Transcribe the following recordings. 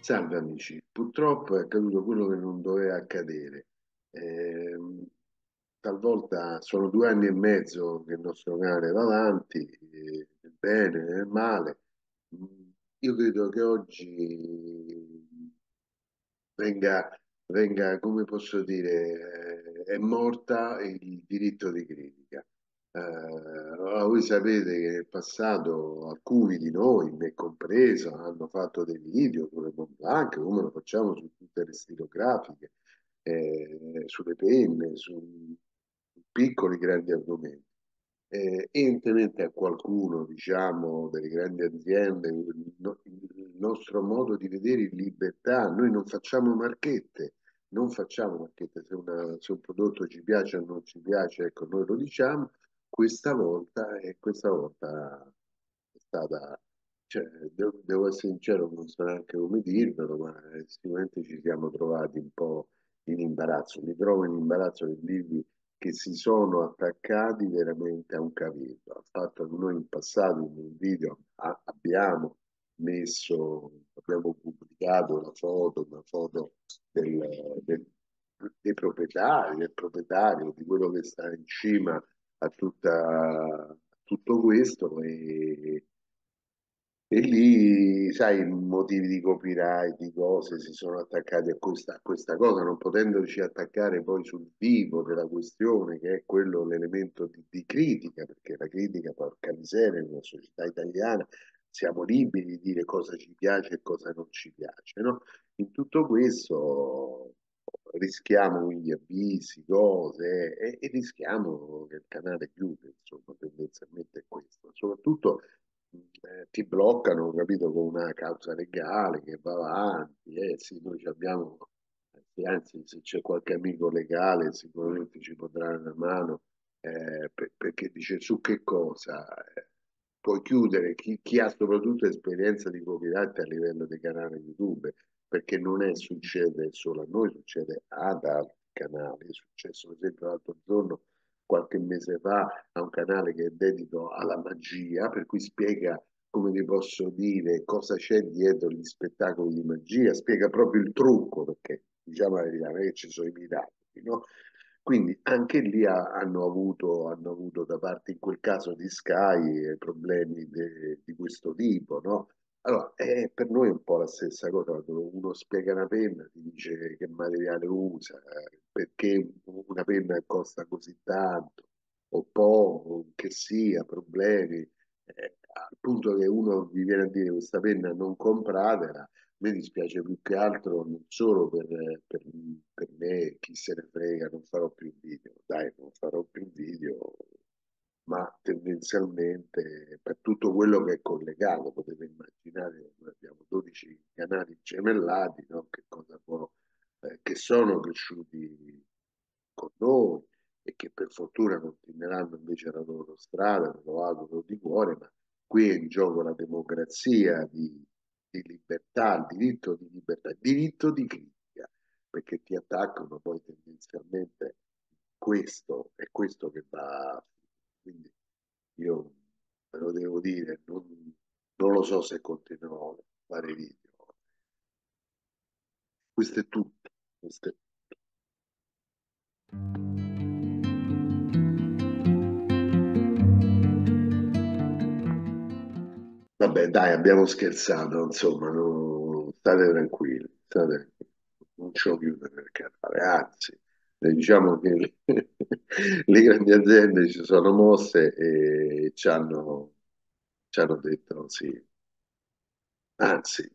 Salve amici, purtroppo è accaduto quello che non doveva accadere. Ehm, Talvolta sono 2 anni e mezzo che il nostro cane va avanti, nel bene, nel male. Mm, Io credo che oggi come posso dire, è morta il diritto di critica. Ora voi sapete che nel passato alcuni di noi, me compreso, hanno fatto dei video sulle bombe anche come lo facciamo su tutte le stilografiche, sulle penne, su piccoli grandi argomenti. Evidentemente a qualcuno, diciamo, delle grandi aziende, il nostro modo di vedere in libertà, noi non facciamo marchette, non facciamo marchette, se un prodotto ci piace o non ci piace, ecco, noi lo diciamo, questa volta è stata, cioè, devo essere sincero, non so neanche come dirvelo, ma sicuramente ci siamo trovati un po' in imbarazzo. Mi trovo in imbarazzo nel dirvi che si sono attaccati veramente a un cavillo. Al fatto che noi in passato in un video abbiamo pubblicato una foto del- dei proprietari, del proprietario, di quello che sta in cima a tutto questo e lì, sai, motivi di copyright, di cose si sono attaccati a questa cosa, non potendoci attaccare poi sul vivo della questione, che è quello l'elemento di critica, perché la critica, porca miseria, nella società italiana siamo liberi di dire cosa ci piace e cosa non ci piace, no? In tutto questo rischiamo quindi avvisi, cose, e rischiamo che il canale chiude, insomma, tendenzialmente è questo. Soprattutto ti bloccano, capito, con una causa legale che va avanti. Sì, noi ci abbiamo, sì, anzi, se c'è qualche amico legale, sicuramente ci può dare una mano, perché dice su che cosa puoi chiudere chi ha soprattutto esperienza di copyright a livello di canale YouTube, perché non è succede solo a noi, succede ad altri canali. È successo, per esempio, l'altro giorno qualche mese fa a un canale che è dedito alla magia, per cui spiega, come vi posso dire, cosa c'è dietro gli spettacoli di magia, spiega proprio il trucco, perché diciamo la verità, non è che ci sono i miracoli, no? Quindi anche lì hanno avuto da parte, in quel caso di Sky, problemi di questo tipo, no? Allora, per noi è un po' la stessa cosa, quando uno spiega una penna, ti dice che materiale usa, perché una penna costa così tanto, o poco, che sia, problemi, al punto che uno vi viene a dire questa penna non compratela, mi dispiace più che altro non solo per me, chi se ne frega, non farò più video, dai, non farò più video, ma tendenzialmente per tutto quello che è collegato, potete immaginare, noi abbiamo 12 canali gemellati, no? Che sono cresciuti con noi e che per fortuna continueranno invece la loro strada, me lo auguro di cuore, ma qui è in gioco la democrazia di libertà, il diritto di libertà, il diritto di critica, perché ti attaccano poi tendenzialmente questo è questo che va. Quindi io ve lo devo dire, non lo so se continuerò a fare video. Questo è tutto. Questo è- Vabbè, dai, abbiamo scherzato, insomma, state tranquilli, non ci ho chiudere il canale, anzi, diciamo che le grandi aziende ci sono mosse e ci hanno detto sì, anzi,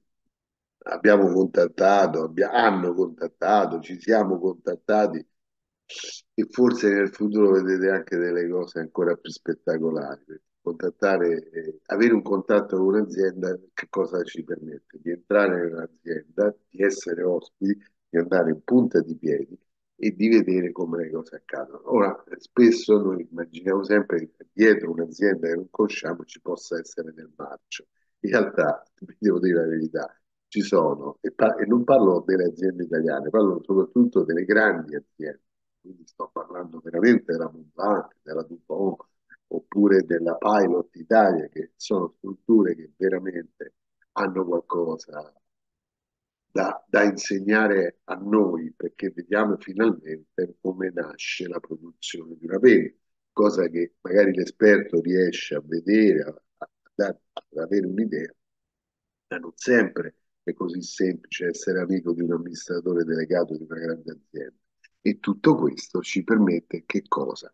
hanno contattato, ci siamo contattati e forse nel futuro vedete anche delle cose ancora più spettacolari. Perché avere un contatto con un'azienda, che cosa ci permette? Di entrare nell'azienda, di essere ospiti, di andare in punta di piedi e di vedere come le cose accadono. Ora, spesso noi immaginiamo sempre che dietro un'azienda che non conosciamo ci possa essere del marcio. In realtà, vi devo dire la verità, ci sono, e non parlo delle aziende italiane, parlo soprattutto delle grandi aziende, quindi sto parlando veramente della Montblanc, della DuPont, oppure della Pilot Italia, che sono strutture che veramente hanno qualcosa da insegnare a noi, perché vediamo finalmente come nasce la produzione di una penna, cosa che magari l'esperto riesce a vedere, ad avere un'idea, ma non sempre è così semplice essere amico di un amministratore delegato di una grande azienda. E tutto questo ci permette che cosa?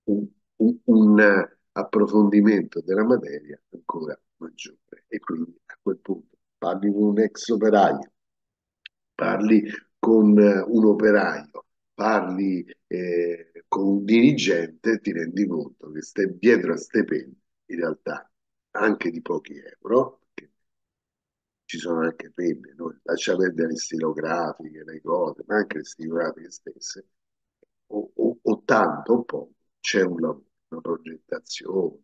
Un approfondimento della materia ancora maggiore. E quindi a quel punto parli con un ex operaio, parli con un operaio, parli con un dirigente, ti rendi conto che dietro a ste penne, in realtà anche di pochi euro, perché ci sono anche penne, no? Lascia perdere le stilografiche, le cose, ma anche le stilografiche stesse, o tanto o poco, c'è un lavoro, una progettazione,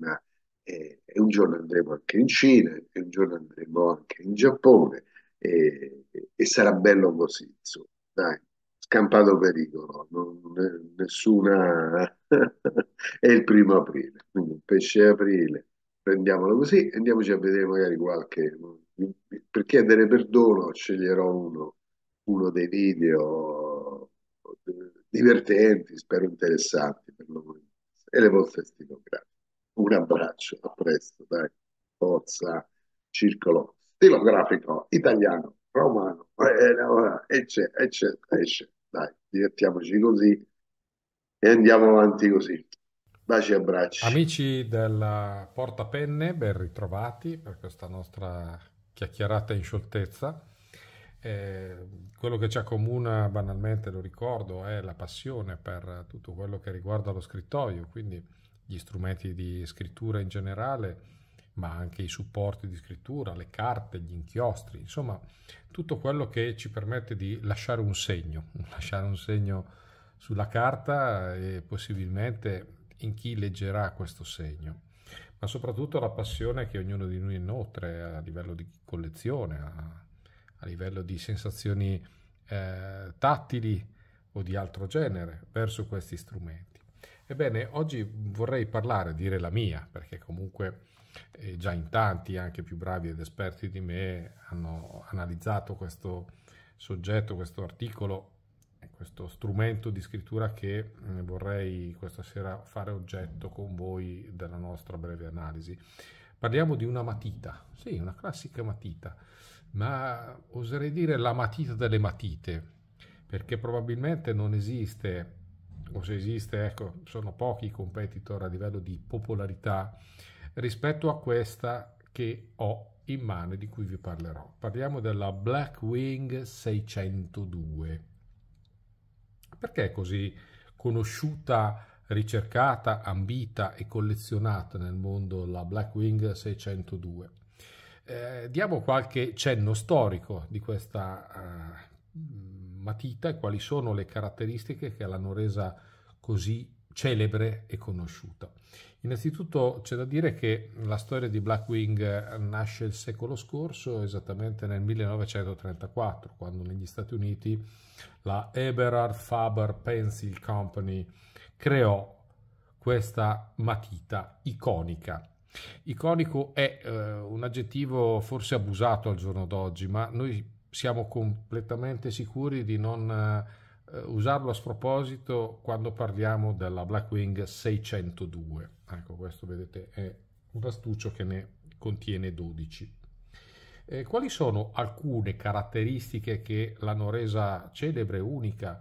e un giorno andremo anche in Cina, e un giorno andremo anche in Giappone, e sarà bello così, insomma, dai, scampato pericolo, nessuna... è il primo aprile, quindi un pesce aprile, prendiamolo così e andiamoci a vedere magari qualche... Per chiedere perdono sceglierò uno dei video divertenti, spero interessanti per loro e le vostre stilografiche. Un abbraccio, a presto, dai, forza, circolo stilografico italiano, romano, eccetera. Dai, divertiamoci così e andiamo avanti così. Baci e abbracci. Amici del Portapenne, ben ritrovati per questa nostra chiacchierata in scioltezza. Quello che ci accomuna banalmente, lo ricordo, è la passione per tutto quello che riguarda lo scrittoio, quindi gli strumenti di scrittura in generale, ma anche i supporti di scrittura, le carte, gli inchiostri, insomma, tutto quello che ci permette di lasciare un segno sulla carta e possibilmente in chi leggerà questo segno, ma soprattutto la passione che ognuno di noi nutre a livello di collezione, a livello di sensazioni tattili o di altro genere verso questi strumenti. Ebbene, oggi vorrei parlare, dire la mia, perché comunque già in tanti, anche più bravi ed esperti di me, hanno analizzato questo soggetto, questo articolo, questo strumento di scrittura che vorrei questa sera fare oggetto con voi della nostra breve analisi. Parliamo di una matita, sì, una classica matita, ma oserei dire la matita delle matite, perché probabilmente non esiste, o se esiste, ecco, sono pochi i competitor a livello di popolarità rispetto a questa che ho in mano e di cui vi parlerò. Parliamo della Blackwing 602. Perché è così conosciuta, ricercata, ambita e collezionata nel mondo la Blackwing 602? Diamo qualche cenno storico di questa matita e quali sono le caratteristiche che l'hanno resa così celebre e conosciuta. Innanzitutto c'è da dire che la storia di Blackwing nasce il secolo scorso, esattamente nel 1934, quando negli Stati Uniti la Eberhard Faber Pencil Company creò questa matita iconica. Iconico è un aggettivo forse abusato al giorno d'oggi, ma noi siamo completamente sicuri di non usarlo a sproposito quando parliamo della Blackwing 602. Ecco, questo vedete è un astuccio che ne contiene 12. Quali sono alcune caratteristiche che l'hanno resa celebre, unica,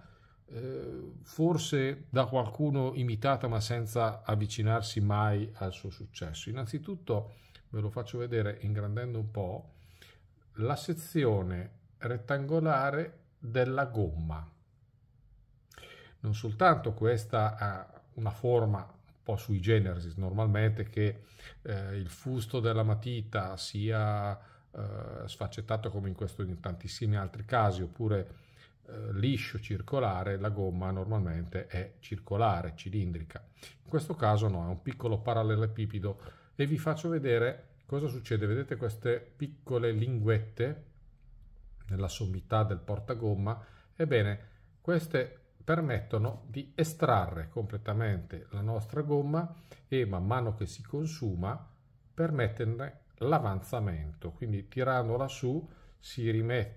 forse da qualcuno imitata ma senza avvicinarsi mai al suo successo? Innanzitutto ve lo faccio vedere ingrandendo un po', la sezione rettangolare della gomma. Non soltanto questa ha una forma un po' sui generis normalmente, che il fusto della matita sia sfaccettato come in questo in tantissimi altri casi, oppure liscio, circolare, la gomma normalmente è circolare, cilindrica. In questo caso no, è un piccolo parallelepipedo e vi faccio vedere cosa succede. Vedete queste piccole linguette nella sommità del portagomma? Ebbene, queste permettono di estrarre completamente la nostra gomma e man mano che si consuma permetterne l'avanzamento, quindi tirandola su si rimette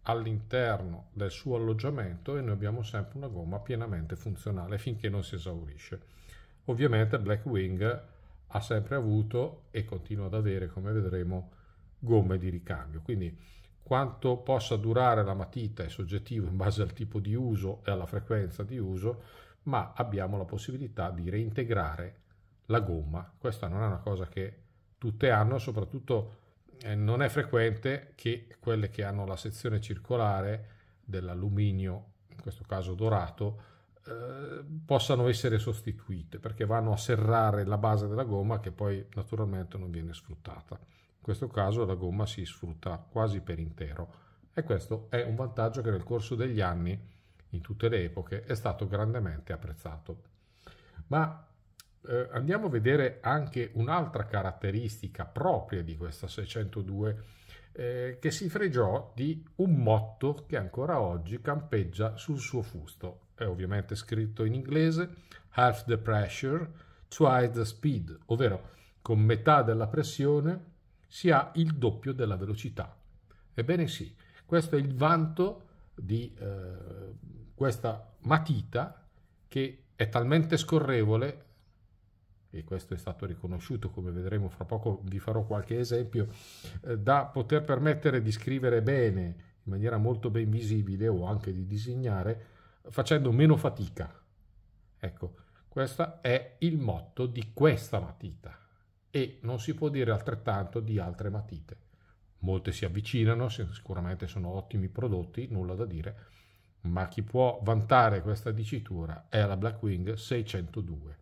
all'interno del suo alloggiamento e noi abbiamo sempre una gomma pienamente funzionale finché non si esaurisce. Ovviamente Blackwing ha sempre avuto e continua ad avere, come vedremo, gomme di ricambio, quindi quanto possa durare la matita è soggettivo in base al tipo di uso e alla frequenza di uso, ma abbiamo la possibilità di reintegrare la gomma. Questa non è una cosa che tutte hanno, soprattutto non è frequente che quelle che hanno la sezione circolare dell'alluminio, in questo caso dorato, possano essere sostituite, perché vanno a serrare la base della gomma che poi naturalmente non viene sfruttata. In questo caso la gomma si sfrutta quasi per intero e questo è un vantaggio che nel corso degli anni, in tutte le epoche, è stato grandemente apprezzato. Ma andiamo a vedere anche un'altra caratteristica propria di questa 602 che si fregiò di un motto che ancora oggi campeggia sul suo fusto. È ovviamente scritto in inglese: half the pressure, twice the speed, ovvero con metà della pressione si ha il doppio della velocità. Ebbene sì, questo è il vanto di questa matita che è talmente scorrevole, e questo è stato riconosciuto, come vedremo fra poco vi farò qualche esempio, da poter permettere di scrivere bene, in maniera molto ben visibile, o anche di disegnare, facendo meno fatica. Ecco, questo è il motto di questa matita e non si può dire altrettanto di altre matite. Molte si avvicinano, sicuramente sono ottimi prodotti, nulla da dire, ma chi può vantare questa dicitura è la Blackwing 602.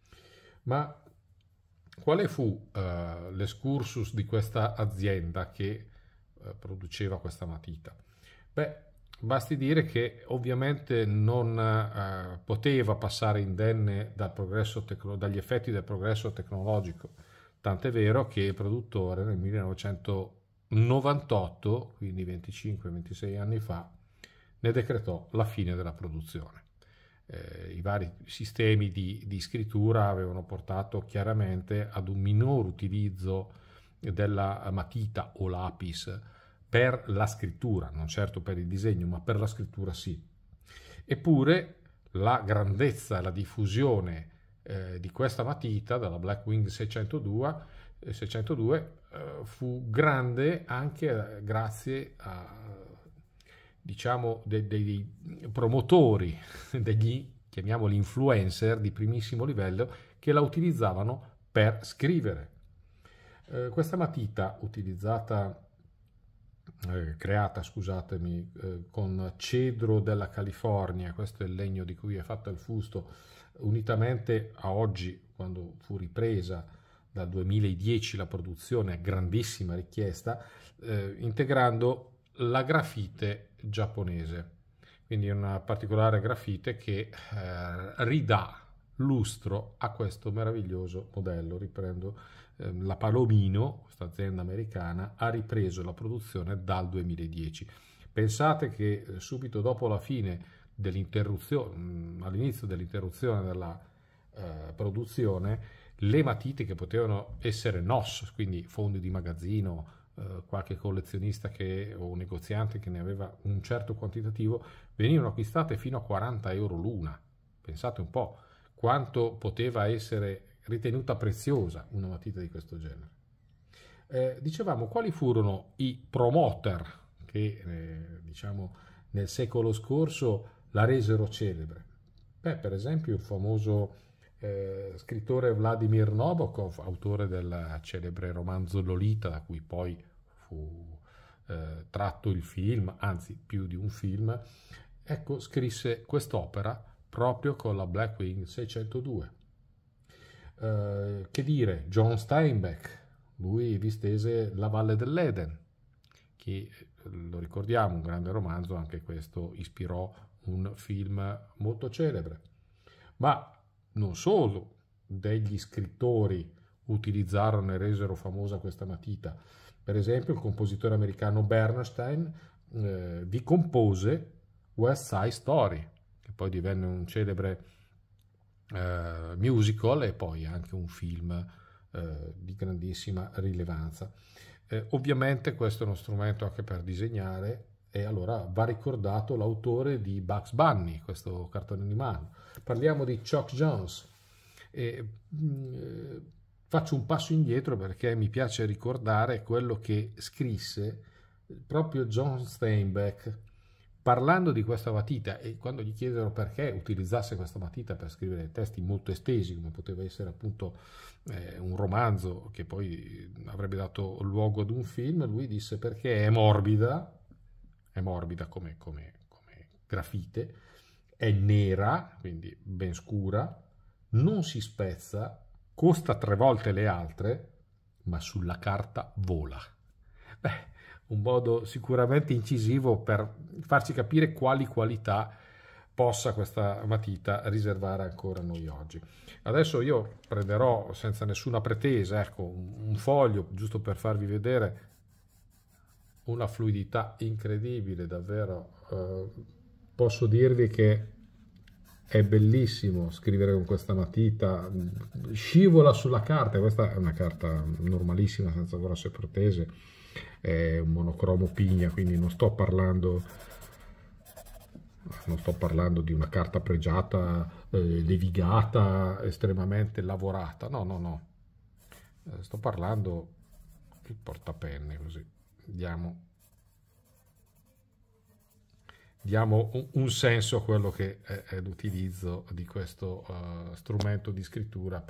Ma quale fu l'escursus di questa azienda che produceva questa matita? Beh, basti dire che ovviamente non poteva passare indenne dagli effetti del progresso tecnologico, tant'è vero che il produttore nel 1998, quindi 25-26 anni fa, ne decretò la fine della produzione. I vari sistemi di scrittura avevano portato chiaramente ad un minor utilizzo della matita o lapis per la scrittura, non certo per il disegno, ma per la scrittura sì. Eppure la grandezza e la diffusione di questa matita, dalla Blackwing 602 fu grande anche grazie a, diciamo, dei promotori, degli, chiamiamoli influencer di primissimo livello, che la utilizzavano per scrivere. Questa matita creata, scusatemi, con cedro della California, questo è il legno di cui è fatto il fusto, unitamente a oggi, quando fu ripresa dal 2010 la produzione a grandissima richiesta, integrando la grafite giapponese, quindi una particolare grafite che ridà lustro a questo meraviglioso modello. Riprendo, la Palomino, questa azienda americana, ha ripreso la produzione dal 2010. Pensate che subito dopo la fine dell'interruzione, all'inizio dell'interruzione della produzione, le matite che potevano essere NOS, quindi fondi di magazzino, qualche collezionista o negoziante che ne aveva un certo quantitativo, venivano acquistate fino a 40 euro l'una. Pensate un po' quanto poteva essere ritenuta preziosa una matita di questo genere. Dicevamo, quali furono i promoter che diciamo nel secolo scorso la resero celebre? Beh, per esempio il famoso scrittore Vladimir Nabokov, autore del celebre romanzo Lolita, da cui poi fu tratto il film, anzi più di un film. Ecco, scrisse quest'opera proprio con la Blackwing 602. Che dire, John Steinbeck, lui vi stese La Valle dell'Eden, che lo ricordiamo, un grande romanzo, anche questo ispirò un film molto celebre. Ma non solo degli scrittori utilizzarono e resero famosa questa matita. Per esempio il compositore americano Bernstein vi compose West Side Story, che poi divenne un celebre musical e poi anche un film di grandissima rilevanza. Ovviamente questo è uno strumento anche per disegnare, e allora va ricordato l'autore di Bugs Bunny, questo cartone animato. Parliamo di Chuck Jones. E, faccio un passo indietro perché mi piace ricordare quello che scrisse proprio John Steinbeck parlando di questa matita, e quando gli chiesero perché utilizzasse questa matita per scrivere testi molto estesi, come poteva essere appunto un romanzo che poi avrebbe dato luogo ad un film, lui disse perché è morbida come grafite, è nera, quindi ben scura, non si spezza, costa 3 volte le altre, ma sulla carta vola. Beh, un modo sicuramente incisivo per farci capire quali qualità possa questa matita riservare ancora a noi oggi. Adesso io prenderò senza nessuna pretesa, ecco, un foglio giusto per farvi vedere una fluidità incredibile, davvero. Posso dirvi che è bellissimo scrivere con questa matita, scivola sulla carta. Questa è una carta normalissima, senza grosse pretese, è un monocromo pigna, quindi non sto parlando di una carta pregiata, levigata, estremamente lavorata, no, no, no. Sto parlando il portapenne, così diamo un senso a quello che è l'utilizzo di questo strumento di scrittura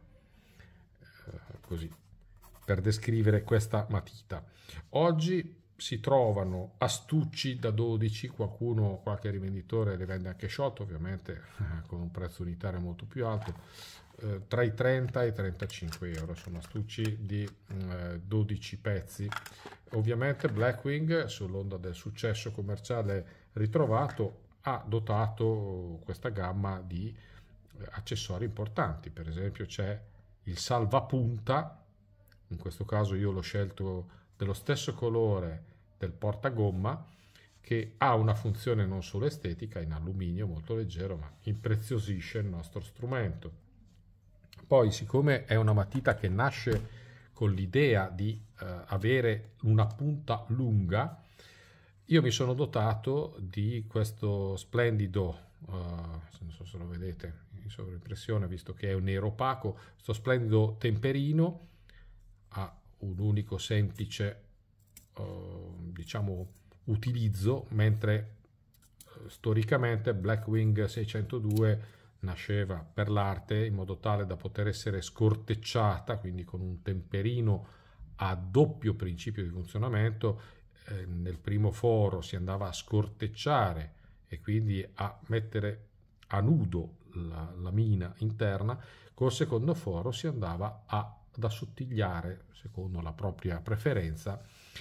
così, per descrivere questa matita. Oggi si trovano astucci da 12, qualche rivenditore le vende anche shot, ovviamente con un prezzo unitario molto più alto, tra i 30 e i 35 euro, sono astucci di 12 pezzi. Ovviamente Blackwing, sull'onda del successo commerciale ritrovato, ha dotato questa gamma di accessori importanti. Per esempio c'è il salvapunta, in questo caso io l'ho scelto dello stesso colore del portagomma, che ha una funzione non solo estetica, in alluminio molto leggero, ma impreziosisce il nostro strumento. Poi, siccome è una matita che nasce con l'idea di avere una punta lunga, io mi sono dotato di questo splendido, non so se lo vedete in sovraimpressione, visto che è un nero opaco, questo splendido temperino ha un unico semplice diciamo utilizzo, mentre storicamente Blackwing 602 nasceva per l'arte in modo tale da poter essere scortecciata, quindi con un temperino a doppio principio di funzionamento. Nel primo foro si andava a scortecciare e quindi a mettere a nudo la lamina interna, col secondo foro si andava ad assottigliare, secondo la propria preferenza,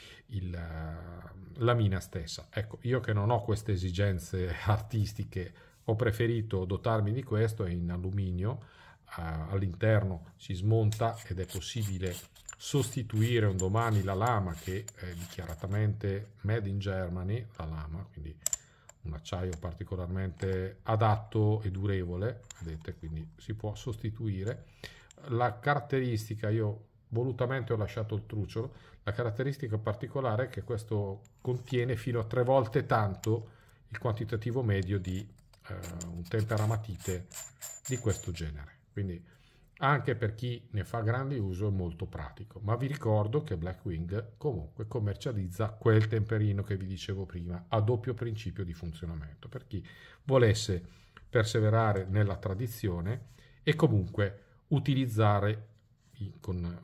la mina stessa. Ecco, io che non ho queste esigenze artistiche, ho preferito dotarmi di questo, è in alluminio, all'interno si smonta ed è possibile sostituire un domani la lama, che è dichiaratamente made in Germany, la lama, quindi un acciaio particolarmente adatto e durevole, vedete, quindi si può sostituire. La caratteristica, io volutamente ho lasciato il trucciolo, la caratteristica particolare è che questo contiene fino a 3 volte tanto il quantitativo medio di un temperamatite di questo genere, quindi anche per chi ne fa grande uso è molto pratico. Ma vi ricordo che Blackwing comunque commercializza quel temperino che vi dicevo prima, a doppio principio di funzionamento, per chi volesse perseverare nella tradizione e comunque utilizzare con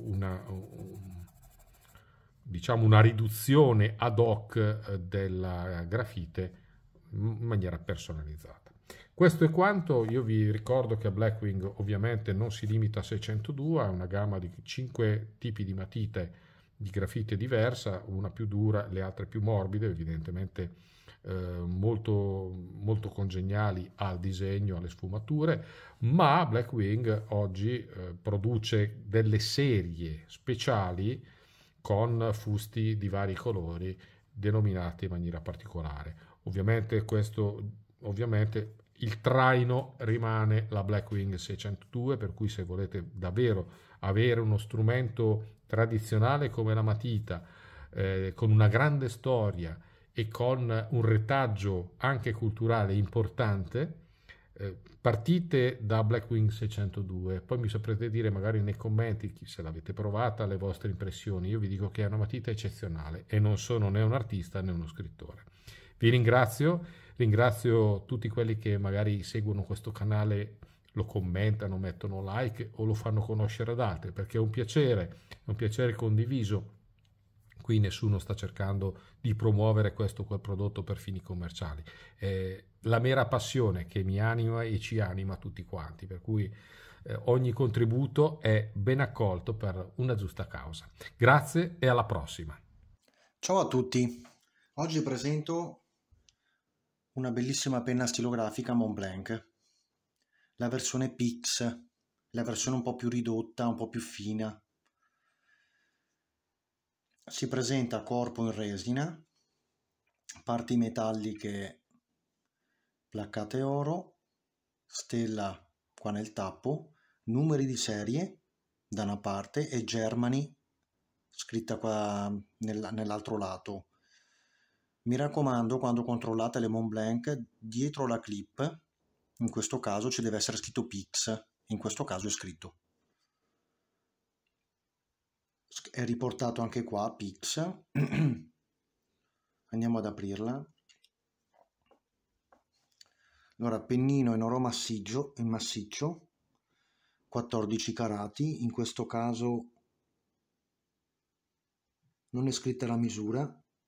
una riduzione ad hoc della grafite in maniera personalizzata. Questo è quanto. Io vi ricordo che Blackwing ovviamente non si limita a 602, ha una gamma di 5 tipi di matite di grafite diversa, una più dura, le altre più morbide, evidentemente molto, molto congeniali al disegno, alle sfumature, ma Blackwing oggi produce delle serie speciali con fusti di vari colori denominati in maniera particolare. Ovviamente il traino rimane la Blackwing 602, per cui se volete davvero avere uno strumento tradizionale come la matita, con una grande storia e con un retaggio anche culturale importante. Partite da Blackwing 602, poi mi saprete dire magari nei commenti se l'avete provata, le vostre impressioni. Io vi dico che è una matita eccezionale e non sono né un artista né uno scrittore. Vi ringrazio tutti quelli che magari seguono questo canale, lo commentano, mettono like o lo fanno conoscere ad altri, perché è un piacere condiviso. Qui nessuno sta cercando di promuovere questo o quel prodotto per fini commerciali. La mera passione che mi anima e ci anima tutti quanti, per cui ogni contributo è ben accolto per una giusta causa. Grazie e alla prossima. Ciao a tutti, oggi presento una bellissima penna stilografica Montblanc, la versione Pix, la versione un po' più ridotta, un po' più fina. Si presenta a corpo in resina, parti metalliche placcate oro, stella qua nel tappo, numeri di serie da una parte e Germany scritta qua nell'altro lato. Mi raccomando, quando controllate le Montblanc, dietro la clip, in questo caso ci deve essere scritto Pix, in questo caso è scritto. È riportato anche qua Pix. Andiamo ad aprirla. Allora, pennino in oro massiccio, 14 carati, in questo caso non è scritta la misura.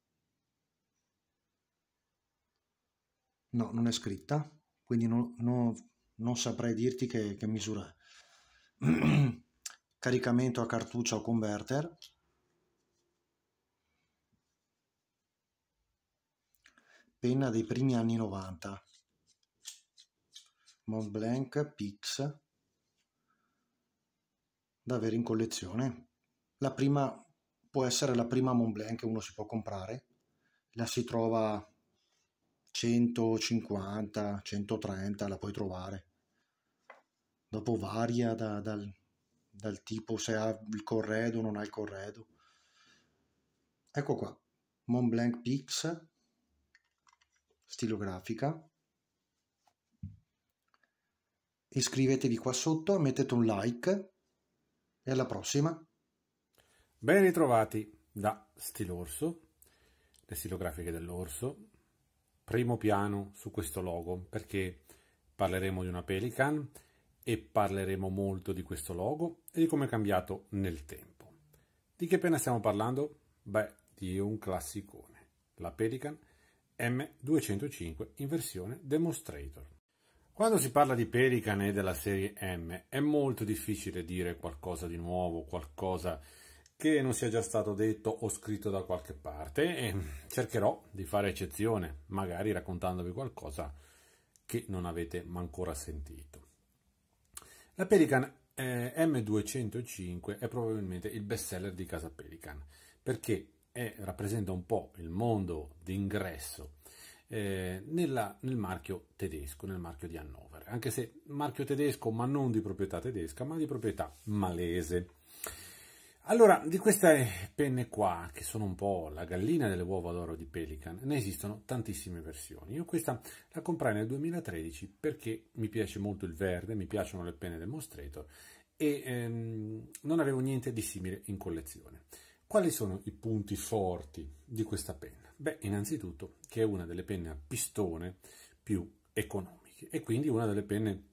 No, non è scritta, quindi non saprei dirti che misura è. Caricamento a cartuccia o converter. Penna dei primi anni 90. Montblanc Pix da avere in collezione. La prima può essere la prima Montblanc che uno si può comprare. La si trova 150, 130, la puoi trovare. Dopo varia dal tipo se ha il corredo o non ha il corredo. Ecco qua, Montblanc Pix, stilografica. Iscrivetevi qua sotto, mettete un like e alla prossima. Ben ritrovati da Stilorso, le stilografiche dell'orso. Primo piano su questo logo perché parleremo di una Pelican e parleremo molto di questo logo e di come è cambiato nel tempo. Di che penna stiamo parlando? Beh, di un classicone, la Pelican M205 in versione Demonstrator. Quando si parla di Pelican e della serie M è molto difficile dire qualcosa di nuovo, qualcosa che non sia già stato detto o scritto da qualche parte, e cercherò di fare eccezione, magari raccontandovi qualcosa che non avete ancora sentito. La Pelican M205 è probabilmente il best seller di casa Pelican, perché rappresenta un po' il mondo d'ingresso nel marchio tedesco, nel marchio di Hannover, anche se marchio tedesco ma non di proprietà tedesca ma di proprietà malese. Allora, di queste penne qua, che sono un po' la gallina delle uova d'oro di Pelican, ne esistono tantissime versioni. Io questa la comprai nel 2013 perché mi piace molto il verde, mi piacciono le penne Demonstrator e non avevo niente di simile in collezione. Quali sono i punti forti di questa penna? Beh, innanzitutto che è una delle penne a pistone più economiche e quindi una delle penne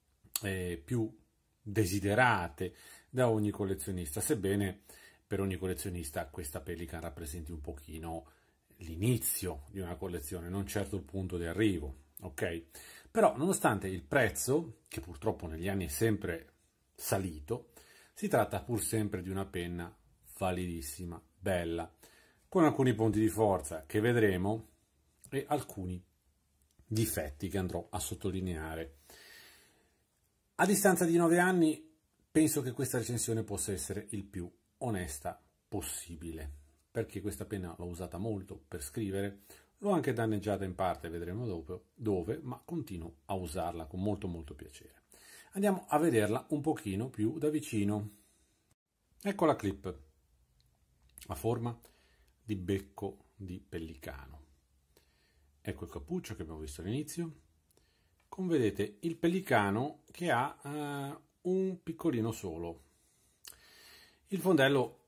più desiderate da ogni collezionista, sebbene per ogni collezionista questa Pelican rappresenti un pochino l'inizio di una collezione, non certo il punto di arrivo, ok? Però nonostante il prezzo, che purtroppo negli anni è sempre salito, si tratta pur sempre di una penna validissima, bella, con alcuni punti di forza che vedremo e alcuni difetti che andrò a sottolineare. A distanza di 9 anni penso che questa recensione possa essere il più onesta possibile, perché questa penna l'ho usata molto per scrivere, l'ho anche danneggiata in parte, vedremo dopo dove, ma continuo a usarla con molto piacere. Andiamo a vederla un pochino più da vicino. Ecco la clip a forma di becco di pellicano. ecco il cappuccio che abbiamo visto all'inizio, come vedete il pellicano che ha un piccolino solo. Il fondello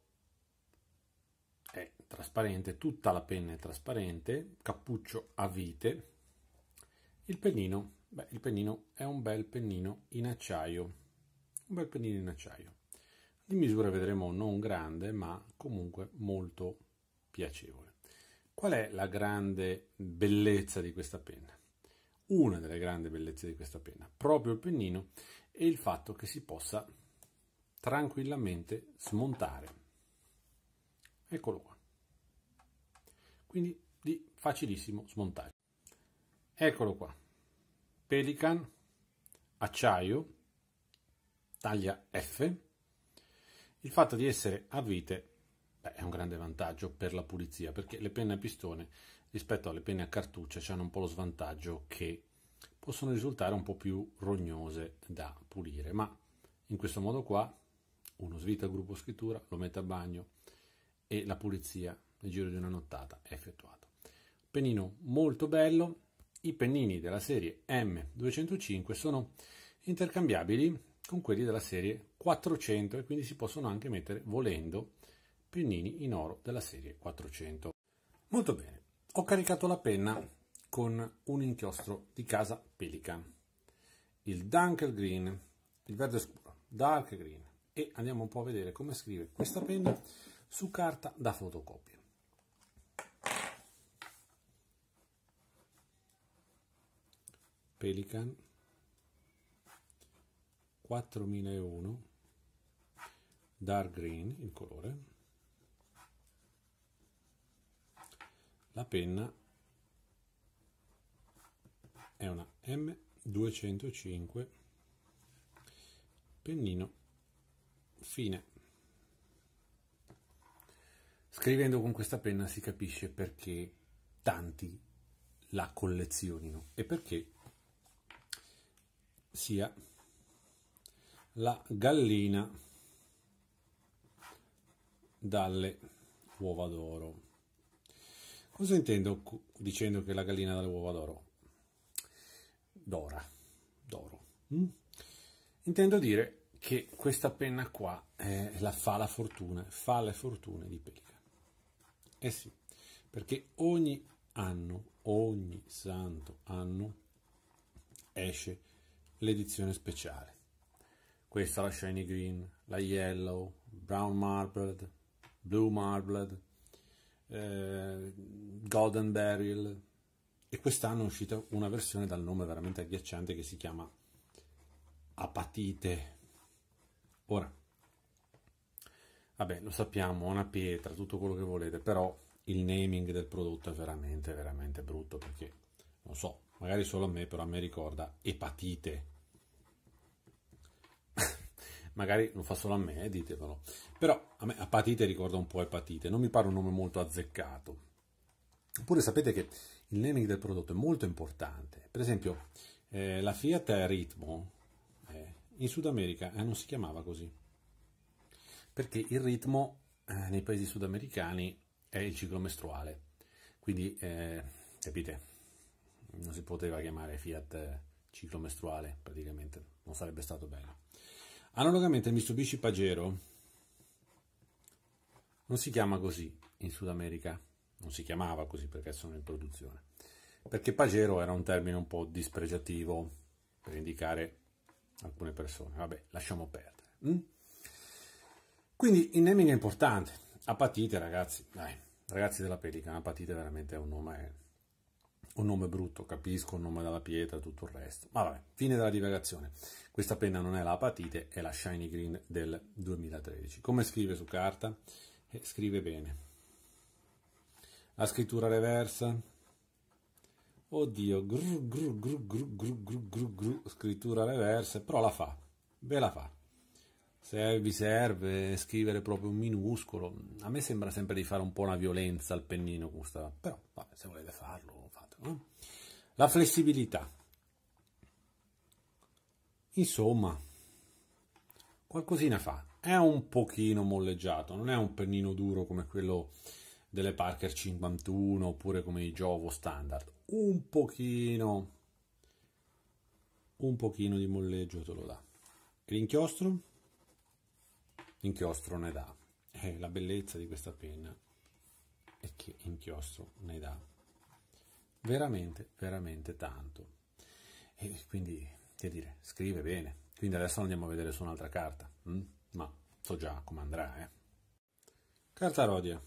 è trasparente, tutta la penna è trasparente, cappuccio a vite. Il pennino, il pennino è un bel pennino in acciaio, un bel pennino in acciaio. Di misura vedremo non grande, ma comunque molto piacevole. Qual è la grande bellezza di questa penna? Una delle grandi bellezze di questa penna, proprio il pennino e il fatto che si possa tranquillamente smontare. Eccolo qua. Quindi di facilissimo smontaggio. Eccolo qua. Pelican, acciaio, taglia F. Il fatto di essere a vite è un grande vantaggio per la pulizia, perché le penne a pistone rispetto alle penne a cartuccia hanno un po' lo svantaggio che possono risultare un po' più rognose da pulire, ma in questo modo qua uno svita il gruppo scrittura, lo mette a bagno e la pulizia nel giro di una nottata è effettuata. Pennino molto bello. I pennini della serie M205 sono intercambiabili con quelli della serie 400 e quindi si possono anche mettere, volendo, pennini in oro della serie 400. Molto bene, ho caricato la penna con un inchiostro di casa Pelican, il Dunkel Green, il verde scuro, Dark Green, e andiamo un po' a vedere come scrive questa penna su carta da fotocopia. Pelican 4001 Dark Green, il colore. La penna è una M205, pennino fine. Scrivendo con questa penna si capisce perché tanti la collezionino e perché sia la gallina dalle uova d'oro. Cosa intendo dicendo che la gallina dalle uova d'oro? D'oro. Intendo dire che questa penna qua fa le fortune di Pelican. Eh sì, perché ogni santo anno esce l'edizione speciale. Questa la Shiny Green, la Yellow, Brown Marbled, Blue Marbled, Golden Beryl, e quest'anno è uscita una versione dal nome veramente agghiacciante che si chiama Apatite. Ora, vabbè, lo sappiamo, una pietra, tutto quello che volete, però il naming del prodotto è veramente, veramente brutto, perché, non so, magari solo a me, però a me ricorda epatite. Magari lo fa solo a me, ditemelo. Però a me apatite ricorda un po' epatite, non mi pare un nome molto azzeccato. Oppure sapete che il naming del prodotto è molto importante. Per esempio, la Fiat Ritmo in Sud America non si chiamava così, perché il ritmo nei paesi sudamericani è il ciclo mestruale, quindi capite, non si poteva chiamare Fiat ciclo mestruale, praticamente non sarebbe stato bello. Analogamente il Mitsubishi Pajero non si chiama così in Sud America, non si chiamava così perché sono in produzione, perché Pajero era un termine un po' dispregiativo per indicare alcune persone. Vabbè, lasciamo perdere. Quindi il naming è importante. Apatite, ragazzi, dai, ragazzi della Pelican, Apatite veramente è un nome brutto, capisco, un nome dalla pietra, tutto il resto. Ma vabbè, fine della divagazione. Questa penna non è la Apatite, è la Shiny Green del 2013. Come scrive su carta? Scrive bene. La scrittura reversa. Oddio, scrittura reversa, però la fa, ve la fa. Se vi serve scrivere proprio un minuscolo, a me sembra sempre di fare un po' una violenza al pennino, però vabbè, se volete farlo, fatelo. La flessibilità. Insomma, qualcosina fa. È un pochino molleggiato, non è un pennino duro come quello delle Parker 51 oppure come i Jowo standard. un pochino di molleggio te lo dà. E l'inchiostro? L'inchiostro ne dà. La bellezza di questa penna è che inchiostro ne dà veramente, veramente tanto. E quindi, che dire, scrive bene. Quindi adesso andiamo a vedere su un'altra carta. Ma so già come andrà, Carta Rhodia.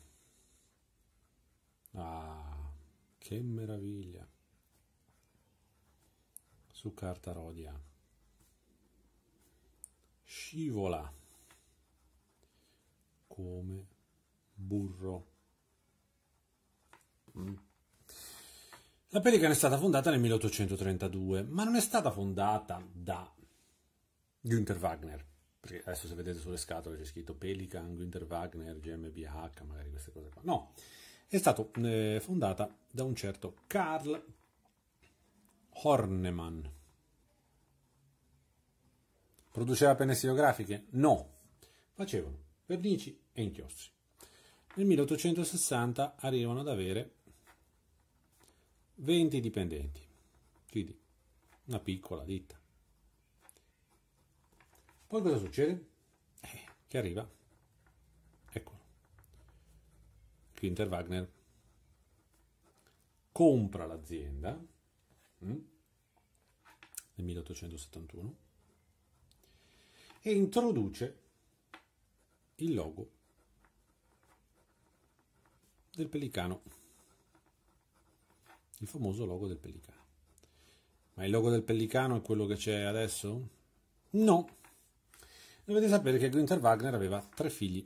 Ah, che meraviglia. Su carta Rhodia. Scivola come burro. La Pelican è stata fondata nel 1832, ma non è stata fondata da Günther Wagner, perché adesso se vedete sulle scatole c'è scritto Pelican, Günther Wagner, GmbH, magari queste cose qua. No, è stata fondata da un certo Karl Hornemann. Produceva penne stilografiche? No, facevano vernici e inchiostri. Nel 1860 arrivano ad avere 20 dipendenti, quindi una piccola ditta. Poi cosa succede? Che arriva, eccolo, Günther Wagner compra l'azienda nel 1871 e introduce il logo del Pelicano, il famoso logo del Pelicano. Ma il logo del Pelicano è quello che c'è adesso? No. Dovete sapere che Günther Wagner aveva 3 figli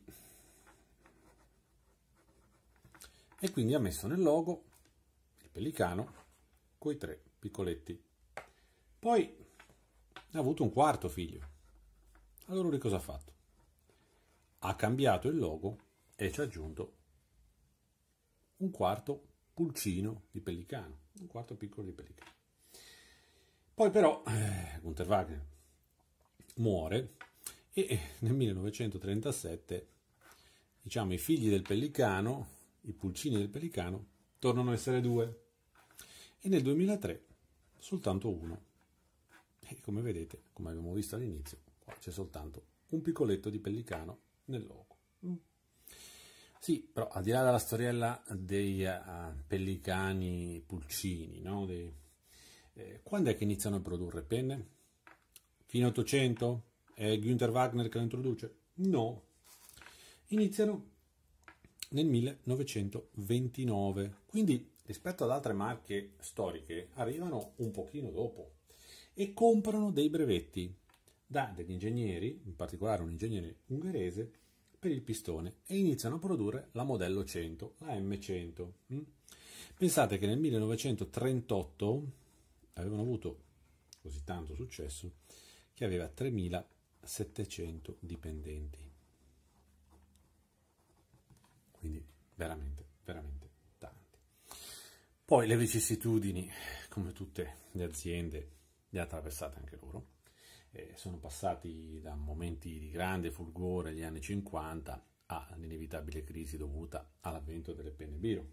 e quindi ha messo nel logo il Pelicano coi 3 piccoletti. Poi ha avuto un 4º figlio. Allora lui cosa ha fatto? Ha cambiato il logo e ci ha aggiunto un 4º pulcino di Pelicano, un 4º piccolo di Pelicano. Poi però Günther Wagner muore e nel 1937, diciamo, i figli del Pelicano, i pulcini del Pelicano, tornano a essere 2 e nel 2003 soltanto 1. E come vedete, come abbiamo visto all'inizio, qua c'è soltanto un piccoletto di Pelicano nel logo. Sì, però al di là della storiella dei pellicani pulcini, no? Quando è che iniziano a produrre penne? Fine 800? È Günther Wagner che lo introduce? No. Iniziano nel 1929, quindi rispetto ad altre marche storiche arrivano un pochino dopo e comprano dei brevetti da degli ingegneri, in particolare un ingegnere ungherese, per il pistone e iniziano a produrre la modello 100, la M100. Pensate che nel 1938 avevano avuto così tanto successo che aveva 3700 dipendenti. Quindi veramente, veramente tanti. Poi le vicissitudini, come tutte le aziende, le ha attraversate anche loro. Sono passati da momenti di grande fulgore agli anni 50 all'inevitabile crisi dovuta all'avvento delle penne Biro.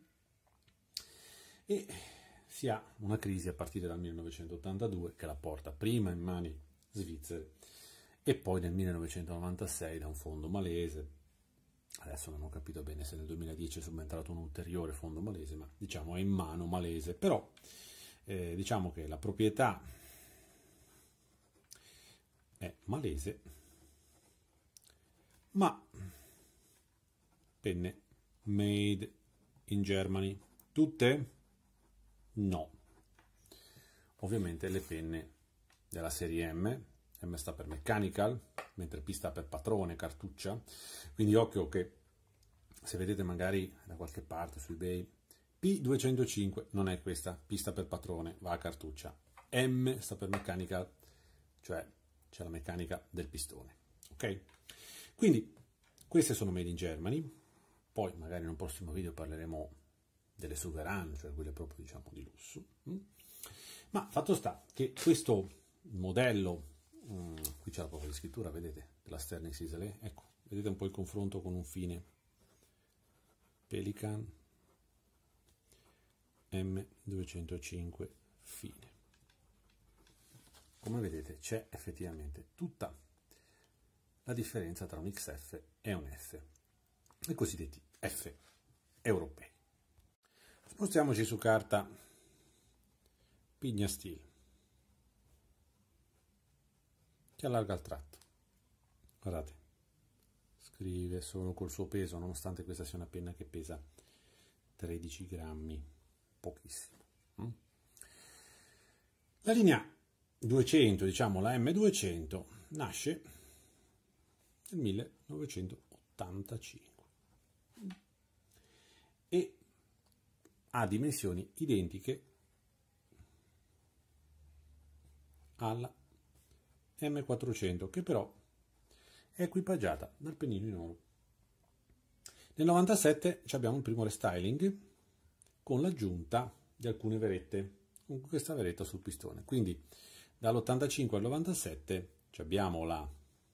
E si ha una crisi a partire dal 1982 che la porta prima in mani svizzere e poi nel 1996 da un fondo malese. Adesso non ho capito bene se nel 2010 è subentrato un ulteriore fondo malese, ma diciamo è in mano malese. Però diciamo che la proprietà è malese, ma penne made in Germany. Tutte? No. Ovviamente le penne della serie M, M sta per mechanical, mentre P sta per patrone, cartuccia, quindi occhio che se vedete magari da qualche parte su eBay P205 non è questa, P sta per patrone, va a cartuccia, M sta per mechanical, cioè c'è la meccanica del pistone, ok? Quindi queste sono made in Germany, poi magari in un prossimo video parleremo delle Sovereign, cioè quelle proprio diciamo di lusso, ma fatto sta che questo modello, qui c'è la prova di scrittura, vedete, della Sterling Sisley, ecco, vedete un po' il confronto con un fine Pelican, M205 fine. Come vedete c'è effettivamente tutta la differenza tra un XF e un F, i cosiddetti F europei. Spostiamoci su carta pigna steel, che allarga il tratto. Guardate, scrive solo col suo peso, nonostante questa sia una penna che pesa 13 grammi, pochissimo. La linea 200, diciamo la M200, nasce nel 1985 e ha dimensioni identiche alla M400, che però è equipaggiata dal pennino in oro. Nel 97 abbiamo il primo restyling con l'aggiunta di alcune verette, con questa veretta sul pistone. Quindi dall'85 al 97 abbiamo la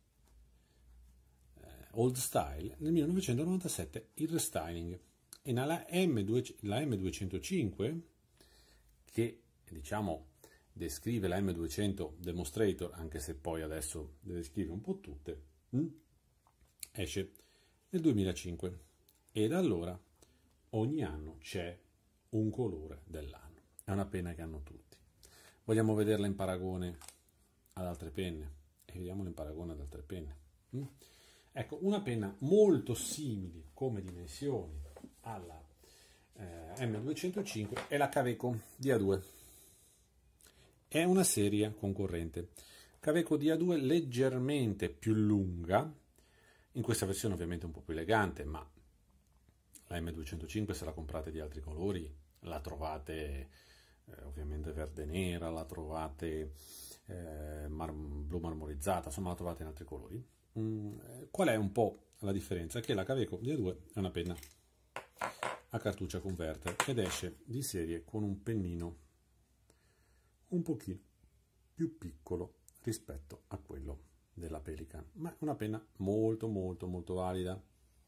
old style, nel 1997 il restyling, e nella la M205, che diciamo descrive la M200 Demonstrator, anche se poi adesso deve scrivere un po' tutte, esce nel 2005 e da allora ogni anno c'è un colore dell'anno. È una penna che hanno tutti. Vogliamo vederla in paragone ad altre penne? E vediamola in paragone ad altre penne. Ecco, una penna molto simile come dimensioni alla M205 è la Kaweco DA2. È una serie concorrente. Kaweco DA2 leggermente più lunga, in questa versione ovviamente un po' più elegante, ma la M205 se la comprate di altri colori la trovate ovviamente verde nera, la trovate blu marmorizzata, insomma la trovate in altri colori. Qual è un po' la differenza? Che la Kaweco DA2 è una penna a cartuccia converter ed esce di serie con un pennino un pochino più piccolo rispetto a quello della Pelican, ma è una penna molto valida.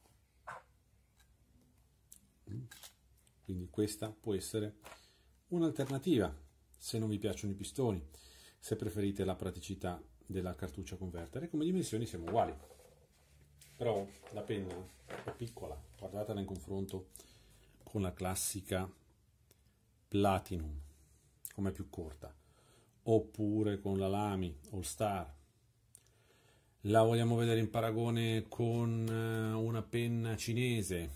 Quindi questa può essere un'alternativa se non vi piacciono i pistoni, se preferite la praticità della cartuccia converter. E come dimensioni siamo uguali, però la penna è piccola, guardatela in confronto con la classica Platinum, come più corta, oppure con la Lamy All Star. La vogliamo vedere in paragone con una penna cinese,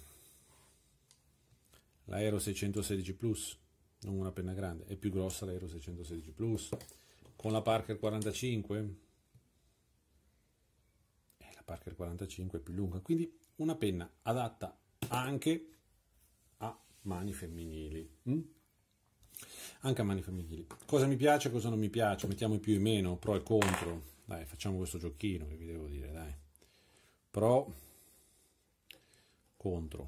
la Aero 616 Plus, non una penna grande, è più grossa la Aero 616 Plus, con la Parker 45, la Parker 45 è più lunga, quindi una penna adatta anche a mani femminili. Anche a mani femminili. Cosa mi piace, cosa non mi piace? Mettiamo i più e i meno, pro e contro. Dai, facciamo questo giochino che vi devo dire, dai. Pro, contro.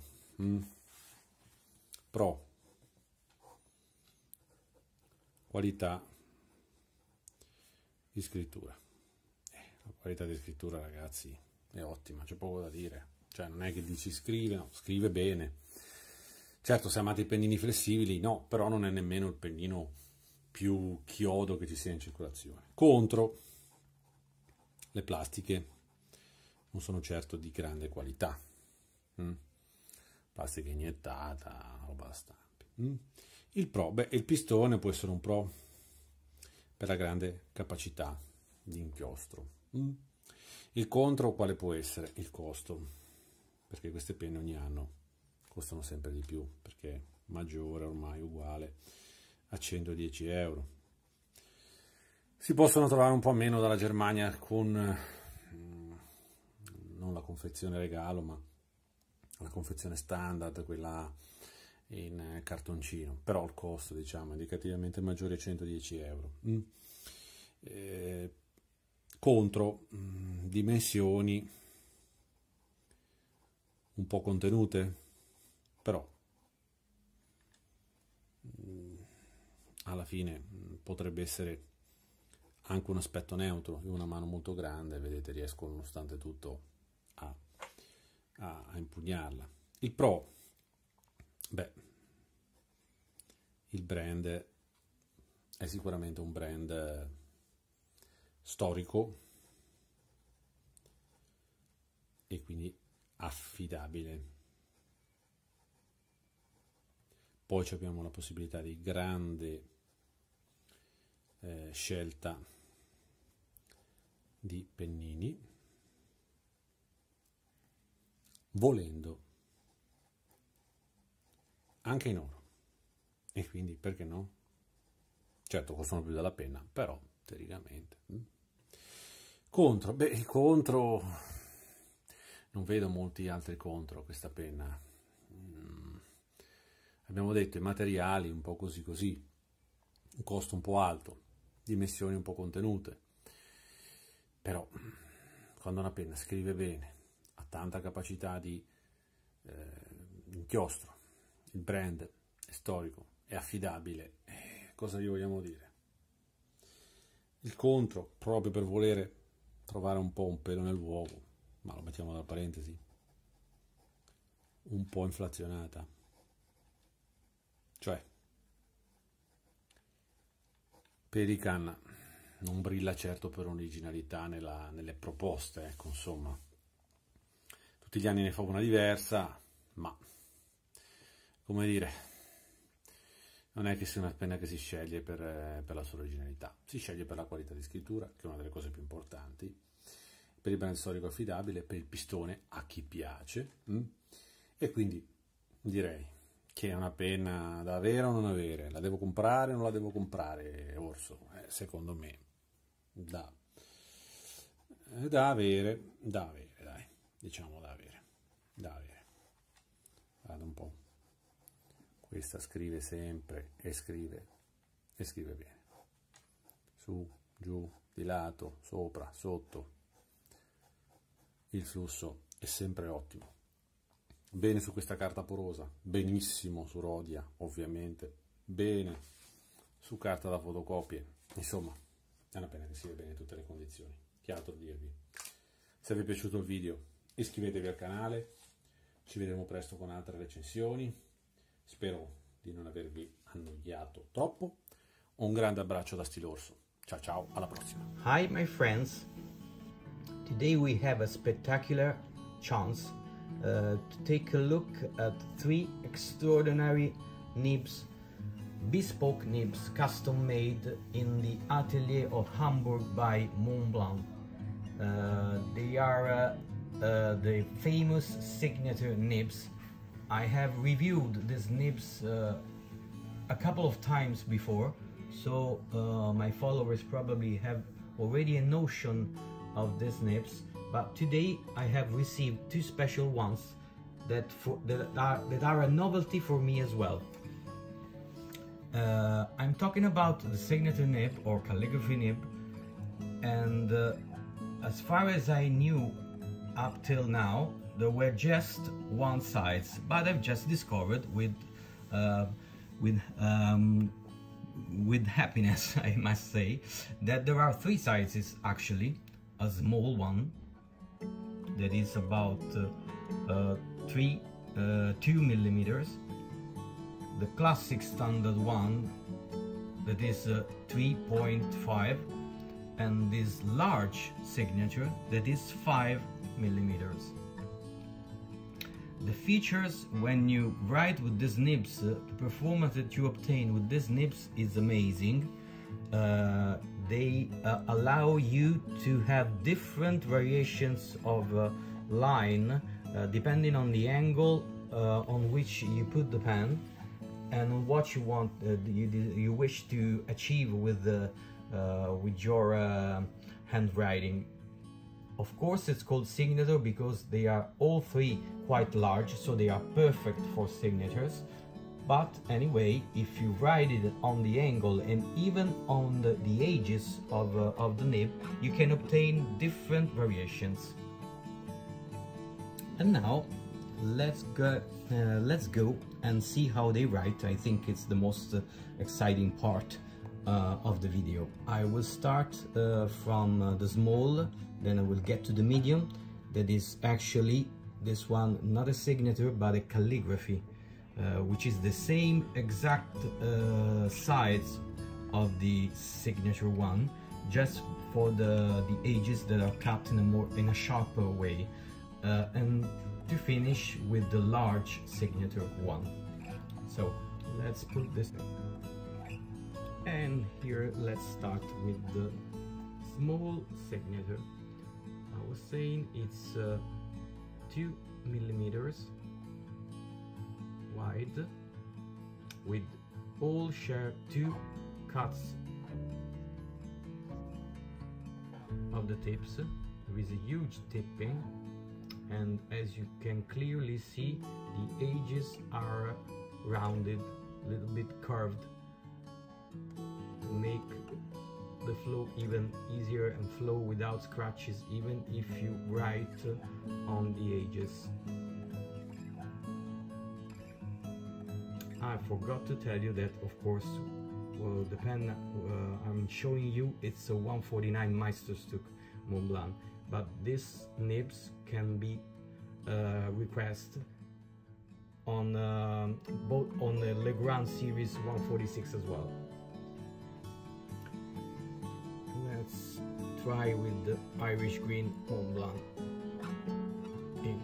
Pro. Qualità di scrittura. La qualità di scrittura, ragazzi, è ottima, c'è poco da dire. Cioè, non è che dici scrive, no, scrive bene. Certo, se amate i pennini flessibili, no, però non è nemmeno il pennino più chiodo che ci sia in circolazione. Contro, le plastiche non sono certo di grande qualità. Plastica iniettata, roba da stampi. Il pro, il pistone può essere un pro per la grande capacità di inchiostro. Il contro quale può essere? Il costo, perché queste penne ogni anno costano sempre di più, perché maggiore ormai uguale a 110 euro. Si possono trovare un po' meno dalla Germania con non la confezione regalo, ma la confezione standard, quella in cartoncino, però il costo, diciamo, è indicativamente maggiore a 110 euro. Contro, dimensioni un po' contenute, però alla fine potrebbe essere anche un aspetto neutro. Io ho una mano molto grande, vedete, riesco nonostante tutto a impugnarla. Il pro, il brand è sicuramente un brand storico e quindi affidabile. Poi abbiamo la possibilità di grande scelta di pennini, volendo anche in oro, e quindi perché no? Certo costano più della penna, però teoricamente. Contro, beh, il contro non vedo molti altri contro questa penna. Abbiamo detto i materiali un po' così così, un costo un po' alto, dimensioni un po' contenute, però quando una penna scrive bene, ha tanta capacità di inchiostro, il brand è storico, è affidabile, cosa gli vogliamo dire? Il contro, proprio per volere trovare un po' un pelo nell'uovo, ma lo mettiamo tra parentesi, un po' inflazionata, cioè Pelikan non brilla certo per originalità nelle proposte, ecco, insomma, tutti gli anni ne fa una diversa, ma come dire, non è che sia una penna che si sceglie per la sua originalità, si sceglie per la qualità di scrittura, che è una delle cose più importanti, per il brand storico affidabile, per il pistone a chi piace, e quindi direi che è una penna da avere o non avere, la devo comprare o non la devo comprare, Orso? Secondo me da avere, dai, diciamo da avere. Guarda un po', questa scrive sempre e scrive bene, su, giù, di lato, sopra, sotto, il flusso è sempre ottimo. Bene su questa carta porosa, benissimo su Rhodia, ovviamente, bene su carta da fotocopie, insomma, è una penna che si vede bene in tutte le condizioni. Che altro dirvi? Se vi è piaciuto il video, iscrivetevi al canale, ci vedremo presto con altre recensioni, spero di non avervi annoiato troppo, un grande abbraccio da Stilorso, ciao ciao, alla prossima. Hi my friends, today we have a spectacular chance to take a look at 3 extraordinary nibs, bespoke nibs, custom made in the atelier of Hamburg by Montblanc. They are the famous signature nibs. I have reviewed these nibs a couple of times before, so my followers probably have already a notion of these nibs. But today I have received 2 special ones that are a novelty for me as well. I'm talking about the signature nib or calligraphy nib, and as far as I knew up till now there were just 1 size, but I've just discovered with happiness, I must say, that there are 3 sizes actually. A small one that is about 2 millimeters, the classic standard one that is 3.5, and this large signature that is 5 millimeters. The features when you write with these nibs, the performance that you obtain with these nibs is amazing. They allow you to have different variations of line depending on the angle on which you put the pen and what you want, you wish to achieve with your handwriting. Of course, it's called signature because they are all 3 quite large, so they are perfect for signatures. But anyway, if you write it on the angle and even on the edges of the nib, you can obtain different variations. And now let's go and see how they write. I think it's the most exciting part of the video. I will start from the small, then I will get to the medium. That is actually this one, not a signature but a calligraphy which is the same exact size of the signature one, just for the edges that are cut in a sharper way, and to finish with the large signature one. So let's put this in. And here let's start with the small signature. I was saying it's 2 millimeters wide, with all share 2 cuts of the tips. There is a huge tipping, and as you can clearly see, the edges are rounded, a little bit curved, to make the flow even easier and flow without scratches, even if you write on the edges. I forgot to tell you that, of course, the pen I'm showing you, it's a 149 Meisterstück Mont Blanc, but these nibs can be requested on both on the Legrand series 146 as well. Let's try with the Irish Green Mont Blanc ink.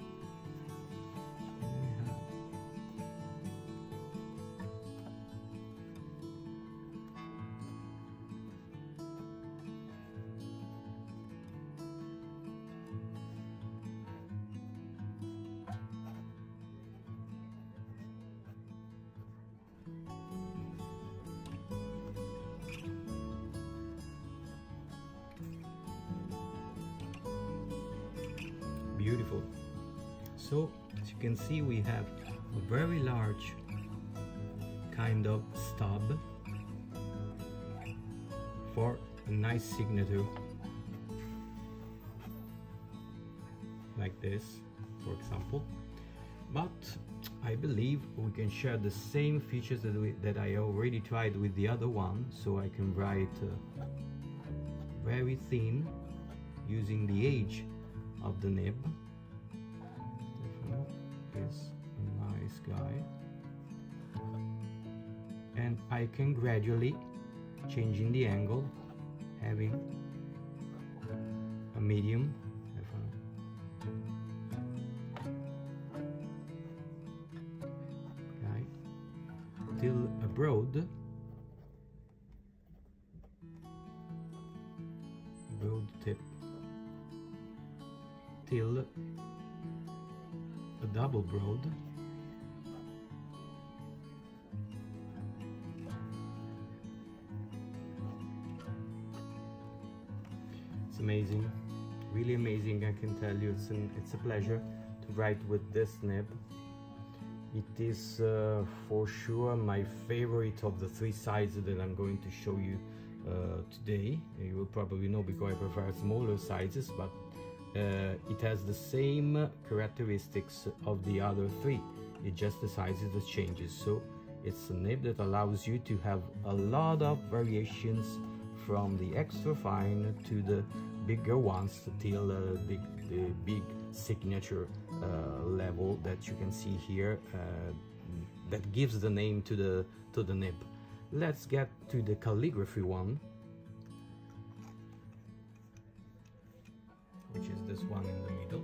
Beautiful. So as you can see, we have a very large kind of stub for a nice signature like this, for example. But I believe we can share the same features that I already tried with the other one, so I can write very thin using the edge of the nib. Stefano is a nice guy, and I can gradually changing the angle, having a medium, okay, till a broad tip, till a double broad, it's amazing, really amazing. I can tell you, it's a pleasure to write with this nib. It is for sure my favorite of the 3 sides that I'm going to show you today. You will probably know because I prefer smaller sizes, but it has the same characteristics of the other 3. It's just the sizes that changes. So it's a nib that allows you to have a lot of variations, from the extra fine to the bigger ones till the big signature level that you can see here, that gives the name to the nib. Let's get to the calligraphy one, which is this one in the middle.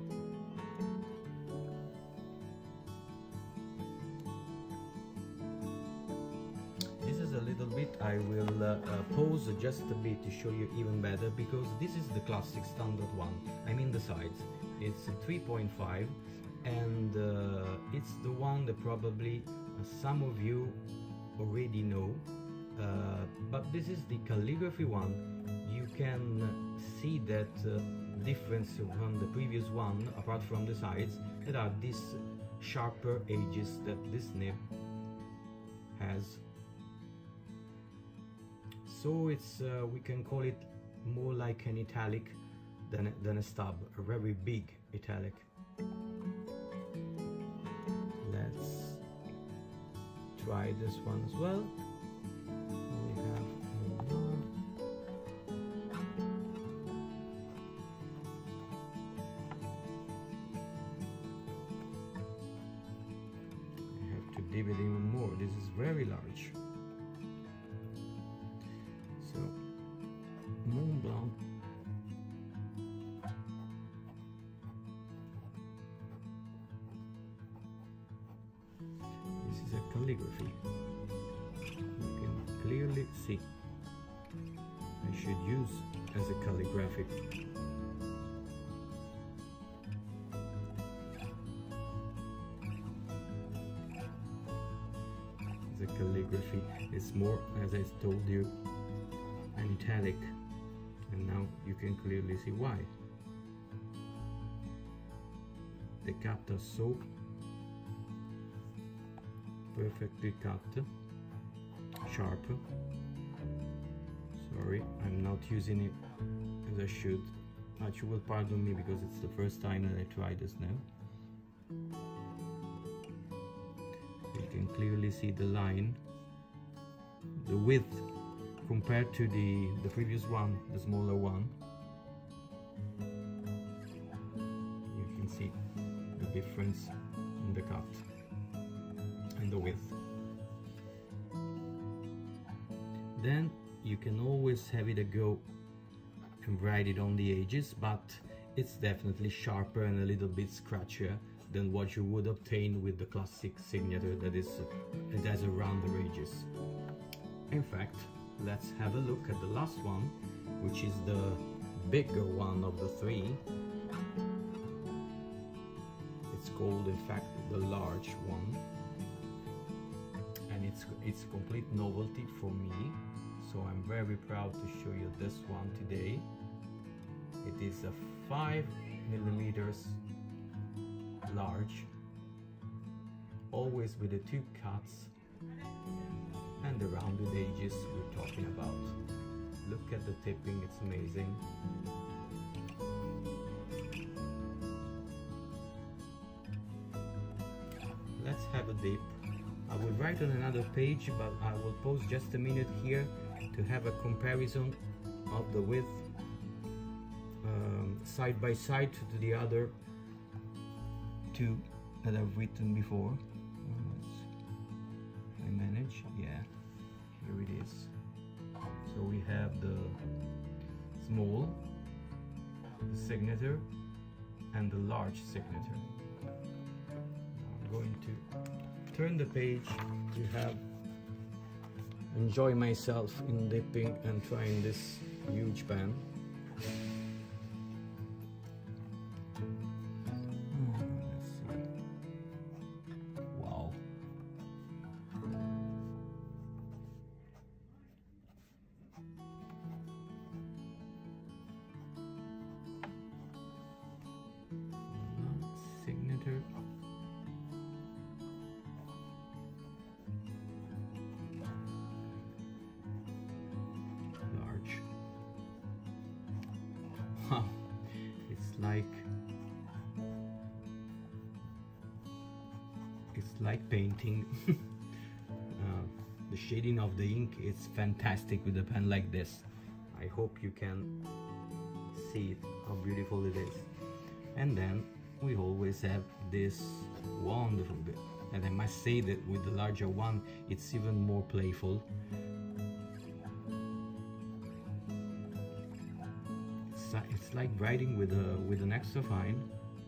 This is a little bit, I will pause just a bit to show you even better, because this is the classic standard one. I mean the sides. It's a 3.5, and it's the one that probably some of you already know, but this is the calligraphy one. You can see that difference from the previous one, apart from the sides, that are these sharper edges that this nib has. So it's we can call it more like an italic than a stub, a very big italic. Let's try this one as well. We have I have to even more. This is very large. So Mont Blanc. This is a calligraphy. You can clearly see. I should use as a calligraphic. The calligraphy is more, as I told you, an italic, and now you can clearly see why. The cut are so perfectly cut, sharp. Sorry, I'm not using it as I should, but you will pardon me because it's the first time that I try this now. You can clearly see the line, the width compared to the previous one, the smaller one. You can see the difference in the cut and the width. Then you can always have it a go and write it on the edges, but it's definitely sharper and a little bit scratchier than what you would obtain with the classic signature that it has around the edges. In fact, let's have a look at the last one, which is the bigger one of the three. It's called, in fact, the large one, and it's complete novelty for me, so I'm very proud to show you this one today. It is a 5 millimeters large, always with the two cuts and the rounded edges we're talking about. Look at the tipping, it's amazing. Let's have a dip. I will write on another page, but I will pause just a minute here to have a comparison of the width side by side to the other two that I've written before. I manage, yeah, here it is. So we have the small, the signature, and the large signature. I'm going to turn the page to have enjoy myself in dipping and trying this huge pen. Let's see. Wow. Signature. Large. Wow, it's like painting. The shading of the ink is fantastic with a pen like this. I hope you can see it, how beautiful it is. And then we always have this wonderful bit, and I must say that with the larger one it's even more playful. It's like writing with an extra fine,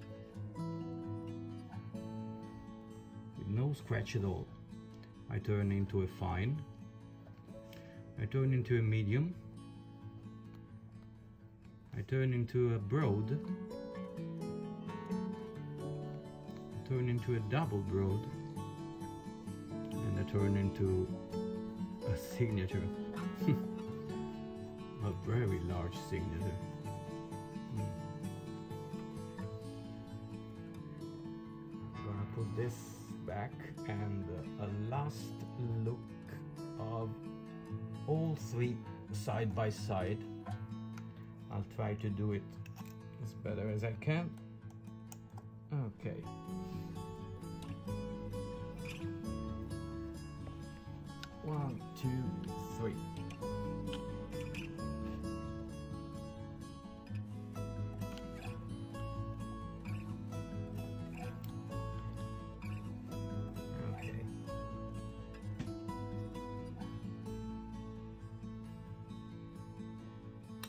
with no scratch at all. I turn into a fine, I turn into a medium, I turn into a broad, I turn into a double broad, and I turn into a signature, a very large signature. I'm gonna put this back, and a last look of all three side by side. I'll try to do it as better as I can. Okay. One, two, three. Okay.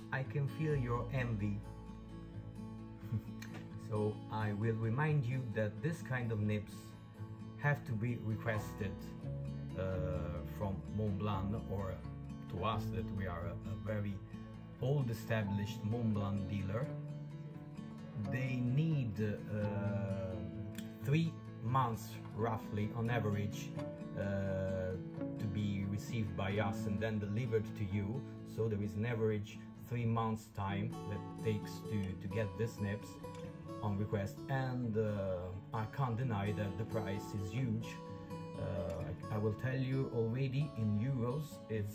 I can feel your envy. So I will remind you that this kind of nips have to be requested from Mont Blanc, or to us that we are a very old established Mont Blanc dealer. They need 3 months roughly on average to be received by us and then delivered to you. So there is an average 3 months time that takes to get these nips on request, and I can't deny that the price is huge. I will tell you already, in euros it's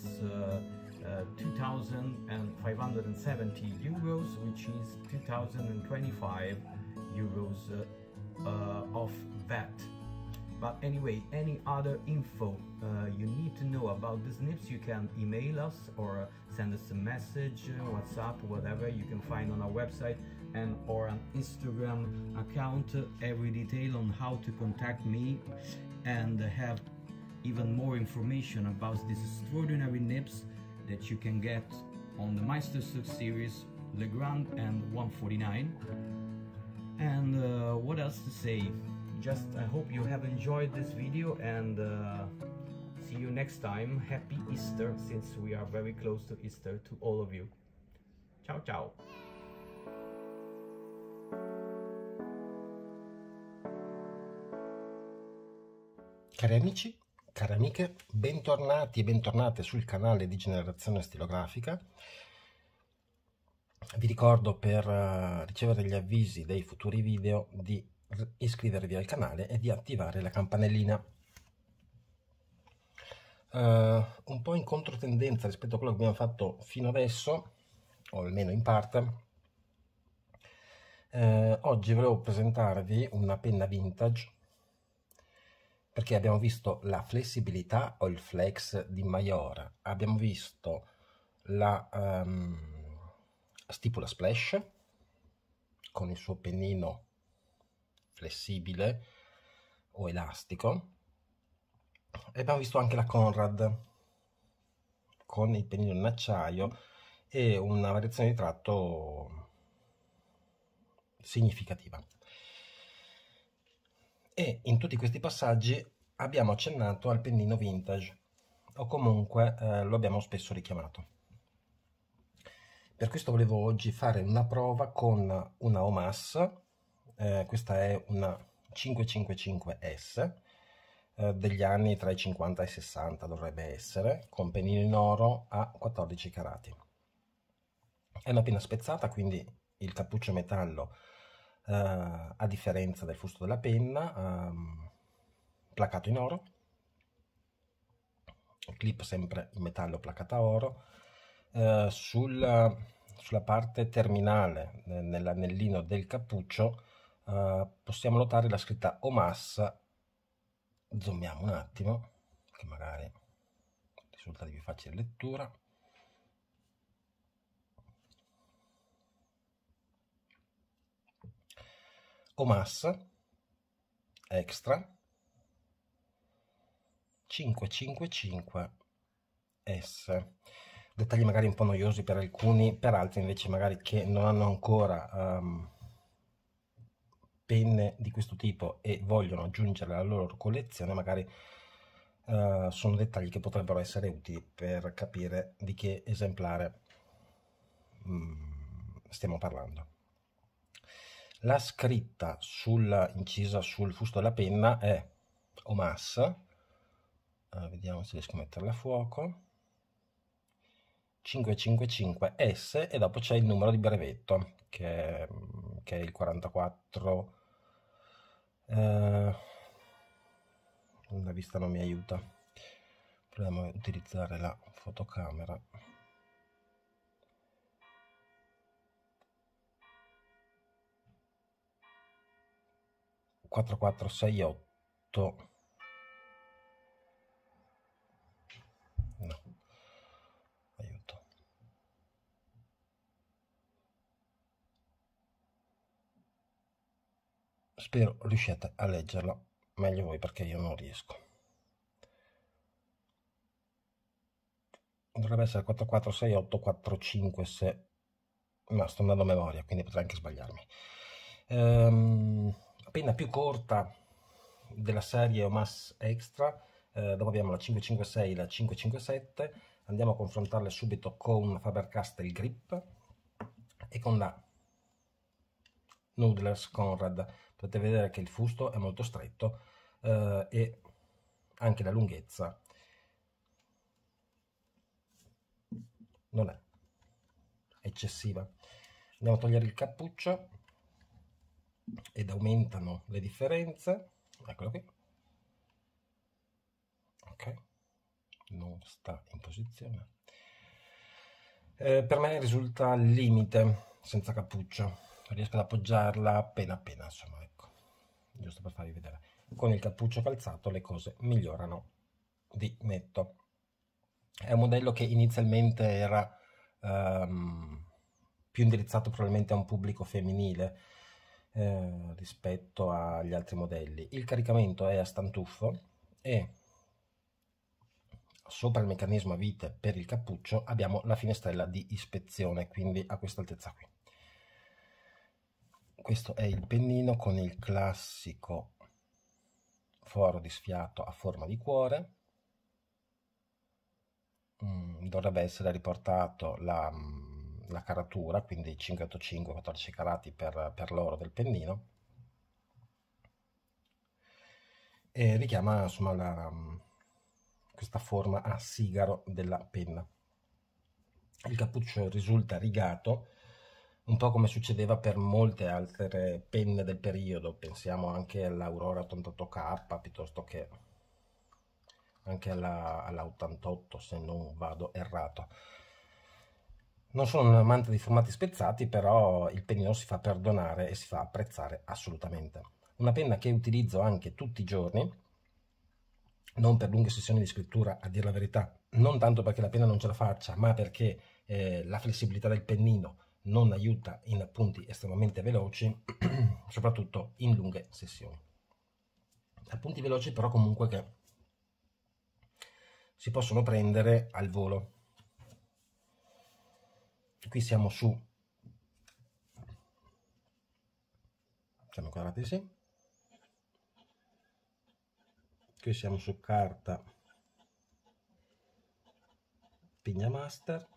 2,570 euros, which is 2,025 euros of VAT. But anyway, any other info you need to know about these nips, you can email us or send us a message, WhatsApp, whatever you can find on our website and or an Instagram account. Every detail on how to contact me and have even more information about these extraordinary nips that you can get on the Meisterstück series, Legrand and 149. And what else to say? Just I hope you have enjoyed this video, and see you next time. Happy Easter, since we are very close to Easter, to all of you. Ciao ciao. Cari amici, care amiche, bentornati e bentornate sul canale di Generazione Stilografica. Vi ricordo, per ricevere gli avvisi dei futuri video, di iscrivervi al canale e di attivare la campanellina. Un po' in controtendenza rispetto a quello che abbiamo fatto fino adesso, o almeno in parte, oggi volevo presentarvi una penna vintage, perché abbiamo visto la flessibilità o il flex di Majora, abbiamo visto la Stipula Splash con il suo pennino flessibile o elastico, e abbiamo visto anche la Conrad con il pennino in acciaio e una variazione di tratto significativa. E in tutti questi passaggi abbiamo accennato al pennino vintage, o comunque lo abbiamo spesso richiamato. Per questo volevo oggi fare una prova con una Omas. Questa è una 555S degli anni tra i 50 e i 60 dovrebbe essere, con pennino in oro a 14 carati. È una penna spezzata, quindi il cappuccio metallo, a differenza del fusto della penna, placato in oro, clip sempre in metallo placata oro. Sulla parte terminale, nell'anellino del cappuccio, possiamo notare la scritta Omas. Zoomiamo un attimo, che magari risulta di più facile lettura. Omas Extra 555S. Dettagli magari un po' noiosi per alcuni, per altri invece magari che non hanno ancora penne di questo tipo e vogliono aggiungere alla loro collezione, magari sono dettagli che potrebbero essere utili per capire di che esemplare stiamo parlando. La scritta incisa sul fusto della penna è Omas, vediamo se riesco a metterla a fuoco, 555S, e dopo c'è il numero di brevetto che è il 44. La vista non mi aiuta, proviamo a utilizzare la fotocamera. No, aiuto. Spero riusciate a leggerlo meglio voi, perché io non riesco. Dovrebbe essere 446845 se ma sto andando a memoria, quindi potrei anche sbagliarmi. La penna più corta della serie Omas Extra, dopo abbiamo la 556 e la 557, andiamo a confrontarle subito con Faber-Castell Grip e con la Noodlers Conrad. Potete vedere che il fusto è molto stretto e anche la lunghezza non è eccessiva. Andiamo a togliere il cappuccio ed aumentano le differenze. Eccolo qui. Ok, non sta in posizione. Per me risulta al limite senza cappuccio, riesco ad appoggiarla appena appena, insomma, ecco, giusto per farvi vedere. Con il cappuccio calzato le cose migliorano di netto. È un modello che inizialmente era più indirizzato probabilmente a un pubblico femminile rispetto agli altri modelli. Il caricamento è a stantuffo e sopra il meccanismo a vite per il cappuccio abbiamo la finestrella di ispezione, quindi a questa altezza qui. Questo è il pennino con il classico foro di sfiato a forma di cuore. Dovrebbe essere riportato la caratura, quindi 585 14 carati per l'oro del pennino, e richiama insomma questa forma a sigaro della penna. Il cappuccio risulta rigato, un po' come succedeva per molte altre penne del periodo, pensiamo anche all'Aurora 88K piuttosto che anche alla 88, se non vado errato. Non sono un amante di formati spezzati, però il pennino si fa perdonare e si fa apprezzare assolutamente. Una penna che utilizzo anche tutti i giorni, non per lunghe sessioni di scrittura, a dire la verità, non tanto perché la penna non ce la faccia, ma perché la flessibilità del pennino non aiuta in appunti estremamente veloci, soprattutto in lunghe sessioni. Appunti veloci però comunque che si possono prendere al volo. Qui siamo su, siamo inquadrati, sì. Qui siamo su carta Pigna Master,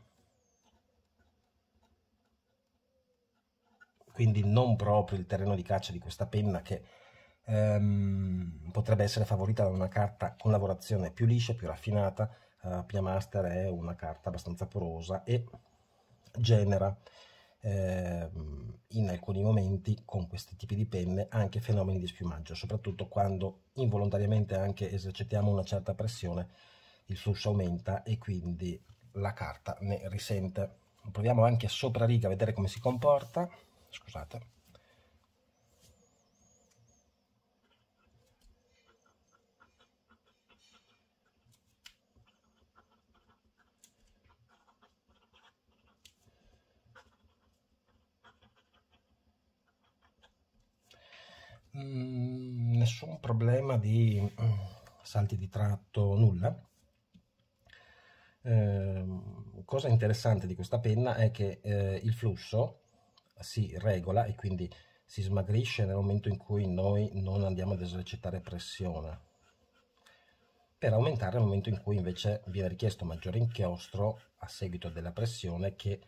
quindi non proprio il terreno di caccia di questa penna, che potrebbe essere favorita da una carta con lavorazione più liscia, più raffinata. Pigna Master è una carta abbastanza porosa e genera in alcuni momenti con questi tipi di penne anche fenomeni di spiumaggio, soprattutto quando involontariamente anche esercitiamo una certa pressione, il flusso aumenta e quindi la carta ne risente. Proviamo anche sopra riga a vedere come si comporta. Scusate. Nessun problema di salti di tratto, nulla. Cosa interessante di questa penna è che il flusso si regola e quindi si smagrisce nel momento in cui noi non andiamo ad esercitare pressione, per aumentare nel momento in cui invece viene richiesto maggiore inchiostro a seguito della pressione che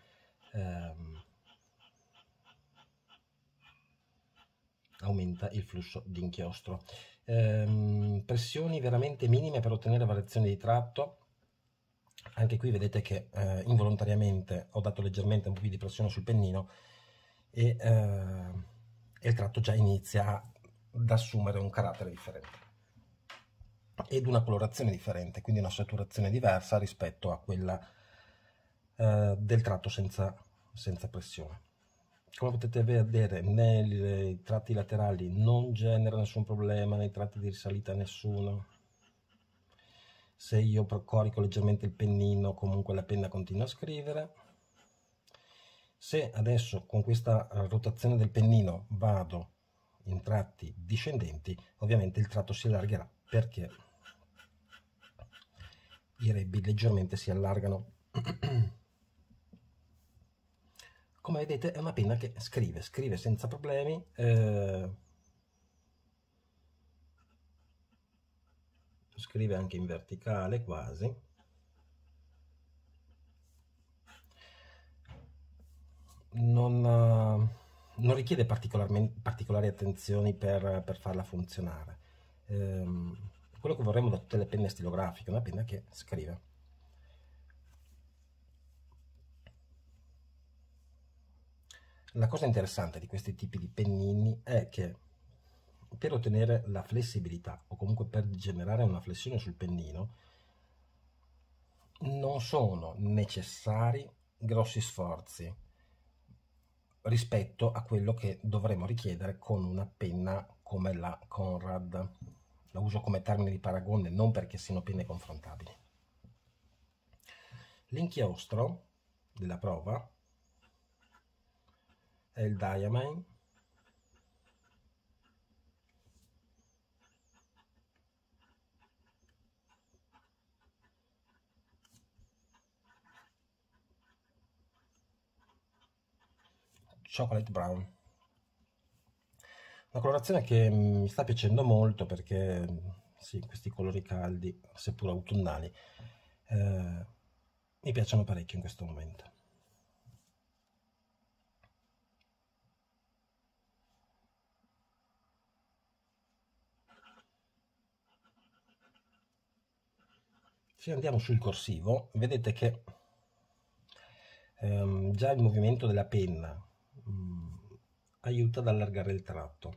aumenta il flusso di inchiostro. Pressioni veramente minime per ottenere variazioni di tratto. Anche qui vedete che involontariamente ho dato leggermente un po' più di pressione sul pennino e il tratto già inizia ad assumere un carattere differente ed una colorazione differente, quindi una saturazione diversa rispetto a quella del tratto senza pressione. Come potete vedere, nei tratti laterali non genera nessun problema, nei tratti di risalita nessuno. Se io corico leggermente il pennino, comunque la penna continua a scrivere. Se adesso con questa rotazione del pennino vado in tratti discendenti, ovviamente il tratto si allargherà perché i rebbi leggermente si allargano. come vedete è una penna che scrive senza problemi, scrive anche in verticale quasi. Non richiede particolari attenzioni per farla funzionare. Quello che vorremmo da tutte le penne stilografiche, una penna che scrive. La cosa interessante di questi tipi di pennini è che per ottenere la flessibilità o comunque per generare una flessione sul pennino non sono necessari grossi sforzi rispetto a quello che dovremo richiedere con una penna come la Conrad. La uso come termine di paragone, non perché siano penne confrontabili. L'inchiostro della prova è il Diamine, Chocolate Brown, una colorazione che mi sta piacendo molto perché sì, questi colori caldi, seppur autunnali, mi piacciono parecchio in questo momento. Se andiamo sul corsivo, vedete che già il movimento della penna aiuta ad allargare il tratto.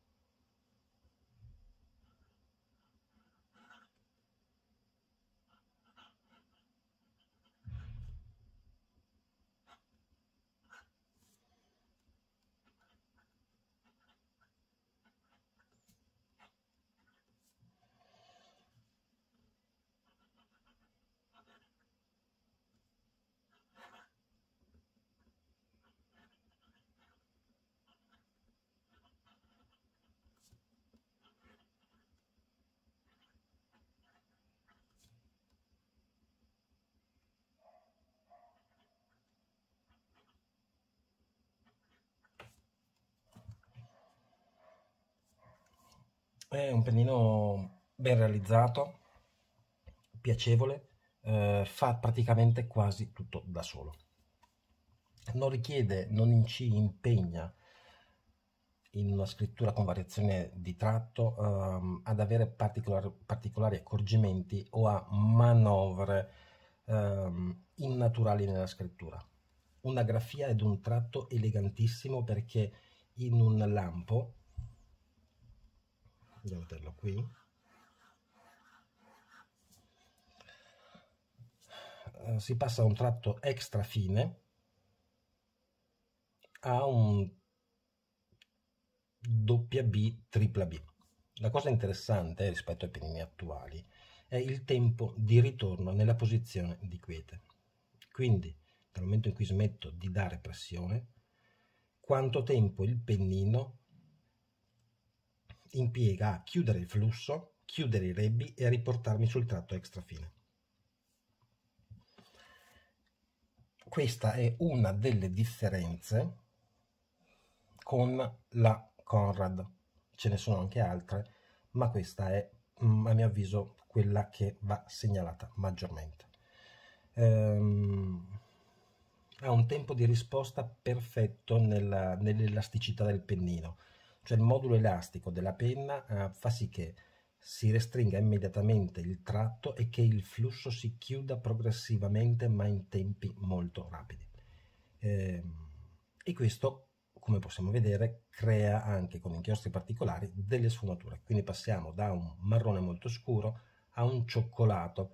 È un pennino ben realizzato, piacevole, fa praticamente quasi tutto da solo. Non richiede, non impegna in una scrittura con variazione di tratto ad avere particolari accorgimenti o a manovre innaturali nella scrittura. Una grafia ed un tratto elegantissimo perché in un lampo, devo metterlo qui, si passa da un tratto extra fine a un doppia B, tripla B. La cosa interessante rispetto ai pennini attuali è il tempo di ritorno nella posizione di quiete. Quindi, dal momento in cui smetto di dare pressione, quanto tempo il pennino impiega a chiudere il flusso, chiudere i rebbi e a riportarmi sul tratto extra fine. Questa è una delle differenze con la Conrad. Ce ne sono anche altre, ma questa è, a mio avviso, quella che va segnalata maggiormente. Ha un tempo di risposta perfetto nell'elasticità del pennino, cioè il modulo elastico della penna fa sì che si restringa immediatamente il tratto e che il flusso si chiuda progressivamente ma in tempi molto rapidi. E questo, come possiamo vedere, crea anche con inchiostri particolari delle sfumature. Quindi passiamo da un marrone molto scuro a un cioccolato.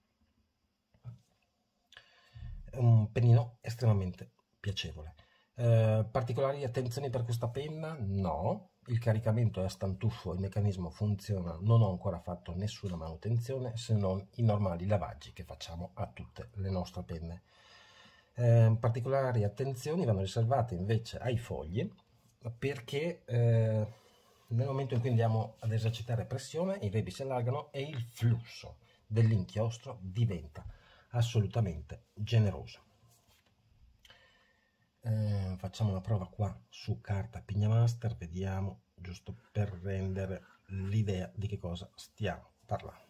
Un pennino estremamente piacevole. Particolari attenzioni per questa penna? No. Il caricamento è a stantuffo, il meccanismo funziona, non ho ancora fatto nessuna manutenzione se non i normali lavaggi che facciamo a tutte le nostre penne. Particolari attenzioni vanno riservate invece ai fogli, perché nel momento in cui andiamo ad esercitare pressione i rebbi si allargano e il flusso dell'inchiostro diventa assolutamente generoso. Facciamo una prova qua su carta Pignamaster, vediamo, giusto per rendere l'idea di che cosa stiamo parlando.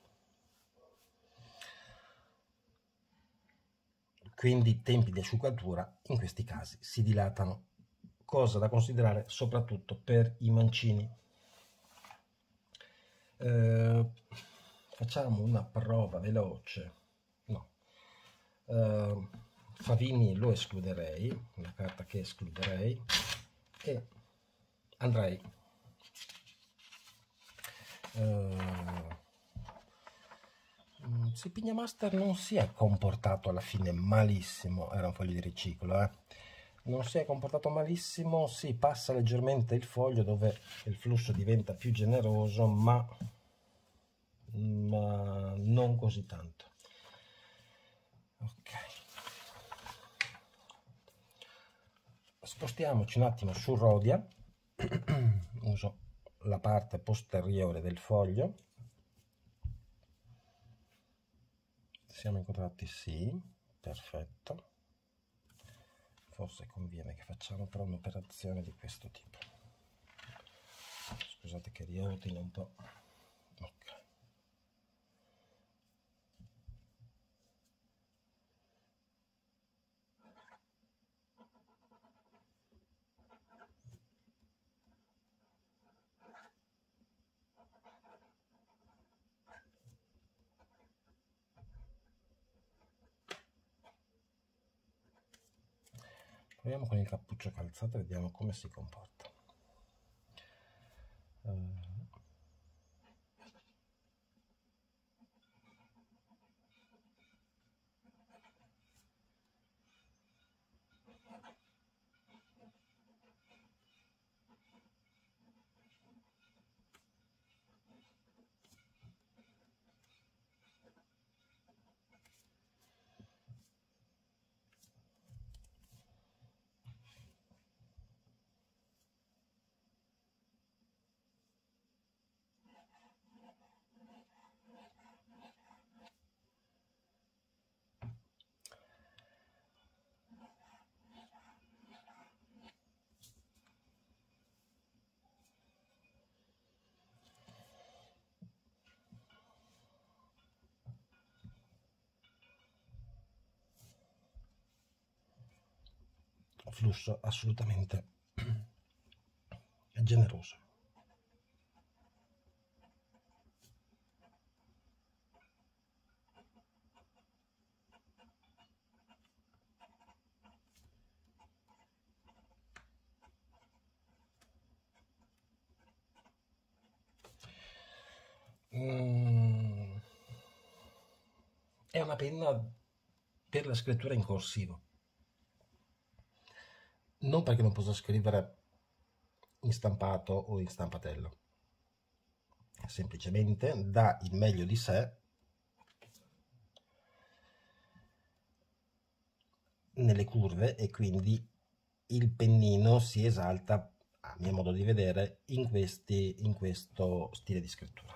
Quindi i tempi di asciugatura in questi casi si dilatano, cosa da considerare soprattutto per i mancini. Facciamo una prova veloce. No. Favini lo escluderei, una carta che escluderei, e andrei se Pignamaster non si è comportato alla fine malissimo, era un foglio di riciclo, non si è comportato malissimo, si passa leggermente il foglio dove il flusso diventa più generoso, ma non così tanto. Ok, spostiamoci un attimo su Rhodia. Uso la parte posteriore del foglio. Siamo inquadrati? Sì, perfetto. Forse conviene che facciamo però un'operazione di questo tipo. Scusate che riordino un po'. Ok. Proviamo con il cappuccio calzato e vediamo come si comporta. Flusso assolutamente generoso. È una penna per la scrittura in corsivo. Non perché non possa scrivere in stampato o in stampatello, semplicemente dà il meglio di sé nelle curve e quindi il pennino si esalta, a mio modo di vedere, in questo stile di scrittura.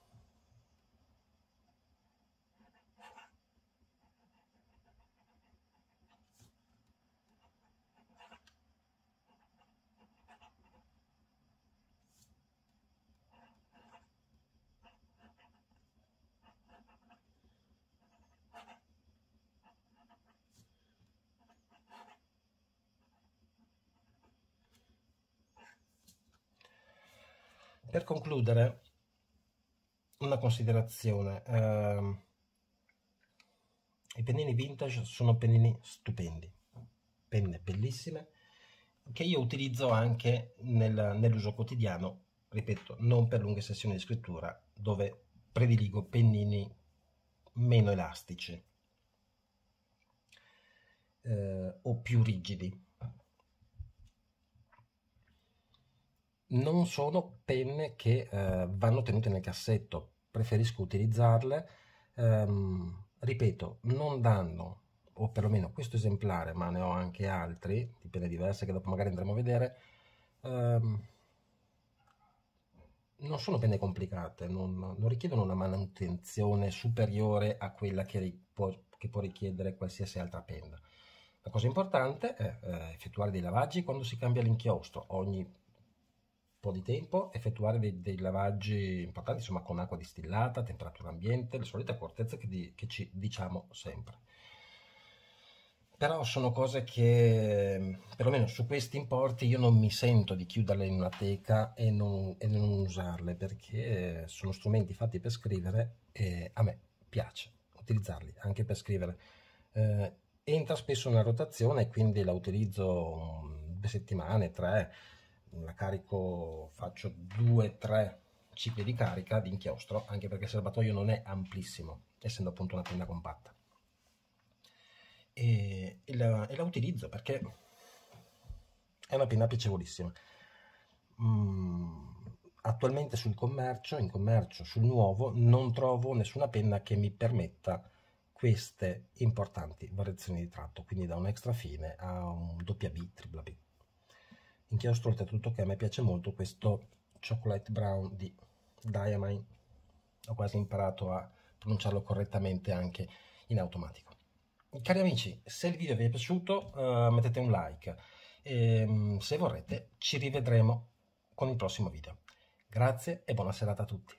Per concludere, una considerazione. I pennini vintage sono pennini stupendi, penne bellissime, che io utilizzo anche nell'uso quotidiano, ripeto, non per lunghe sessioni di scrittura, dove prediligo pennini meno elastici o più rigidi. Non sono penne che vanno tenute nel cassetto, preferisco utilizzarle, ripeto, non danno, o perlomeno questo esemplare, ma ne ho anche altri, di penne diverse che dopo magari andremo a vedere, non sono penne complicate, non richiedono una manutenzione superiore a quella che può richiedere qualsiasi altra penna. La cosa importante è effettuare dei lavaggi quando si cambia l'inchiostro, ogni po' di tempo effettuare dei lavaggi importanti, insomma con acqua distillata, temperatura ambiente, le solite accortezze che ci diciamo sempre. Però sono cose che, perlomeno su questi importi, io non mi sento di chiuderle in una teca e non usarle, perché sono strumenti fatti per scrivere e a me piace utilizzarli anche per scrivere. Entra spesso nella rotazione, quindi la utilizzo 2 settimane, 3, la carico, faccio 2-3 cicli di carica di inchiostro, anche perché il serbatoio non è amplissimo, essendo appunto una penna compatta. E la utilizzo perché è una penna piacevolissima. Attualmente in commercio, sul nuovo, non trovo nessuna penna che mi permetta queste importanti variazioni di tratto, quindi da un extra fine a un WB, tripla B. Inchiostro oltretutto che a me piace molto, questo Chocolate Brown di Diamine. Ho quasi imparato a pronunciarlo correttamente anche in automatico. Cari amici, se il video vi è piaciuto mettete un like e se vorrete ci rivedremo con il prossimo video. Grazie e buona serata a tutti.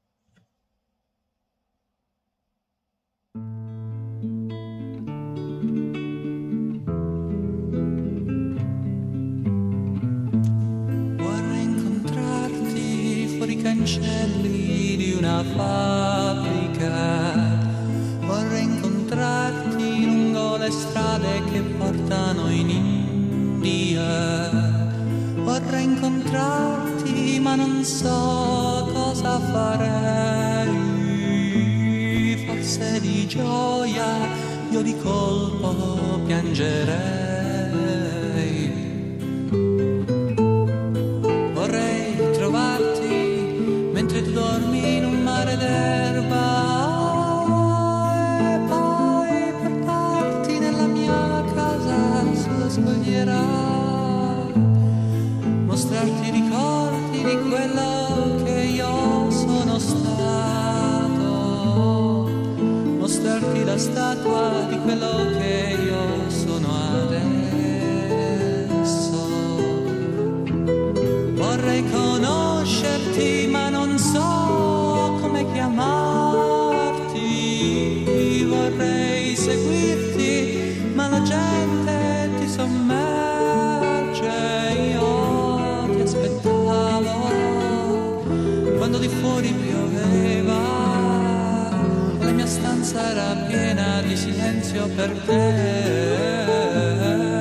Vorrei incontrarti fuori i cancelli di una fabbrica. Vorrei incontrarti lungo le strade che portano in India. Vorrei incontrarti ma non so cosa farei. Forse di gioia, io di colpo piangerei. Vorrei trovarti mentre tu dormi in un mare d'erba. Mostrarti i ricordi di quello che io sono stato, mostrarti la statua di quello che io sono adesso. Vorrei conoscerti ma non so come chiamarti. Vorrei seguirti ma la gente ti sommerge. Quando di fuori pioveva, la mia stanza era piena di silenzio per te.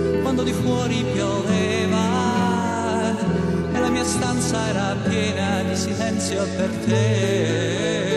Fuori pioveva e la mia stanza era piena di silenzio per te.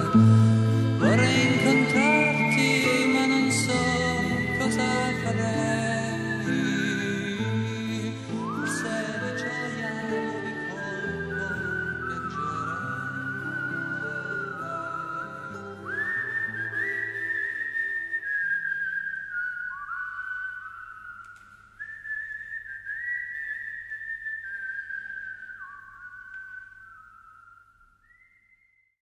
Vorrei incontrarti, ma non so cosa farei.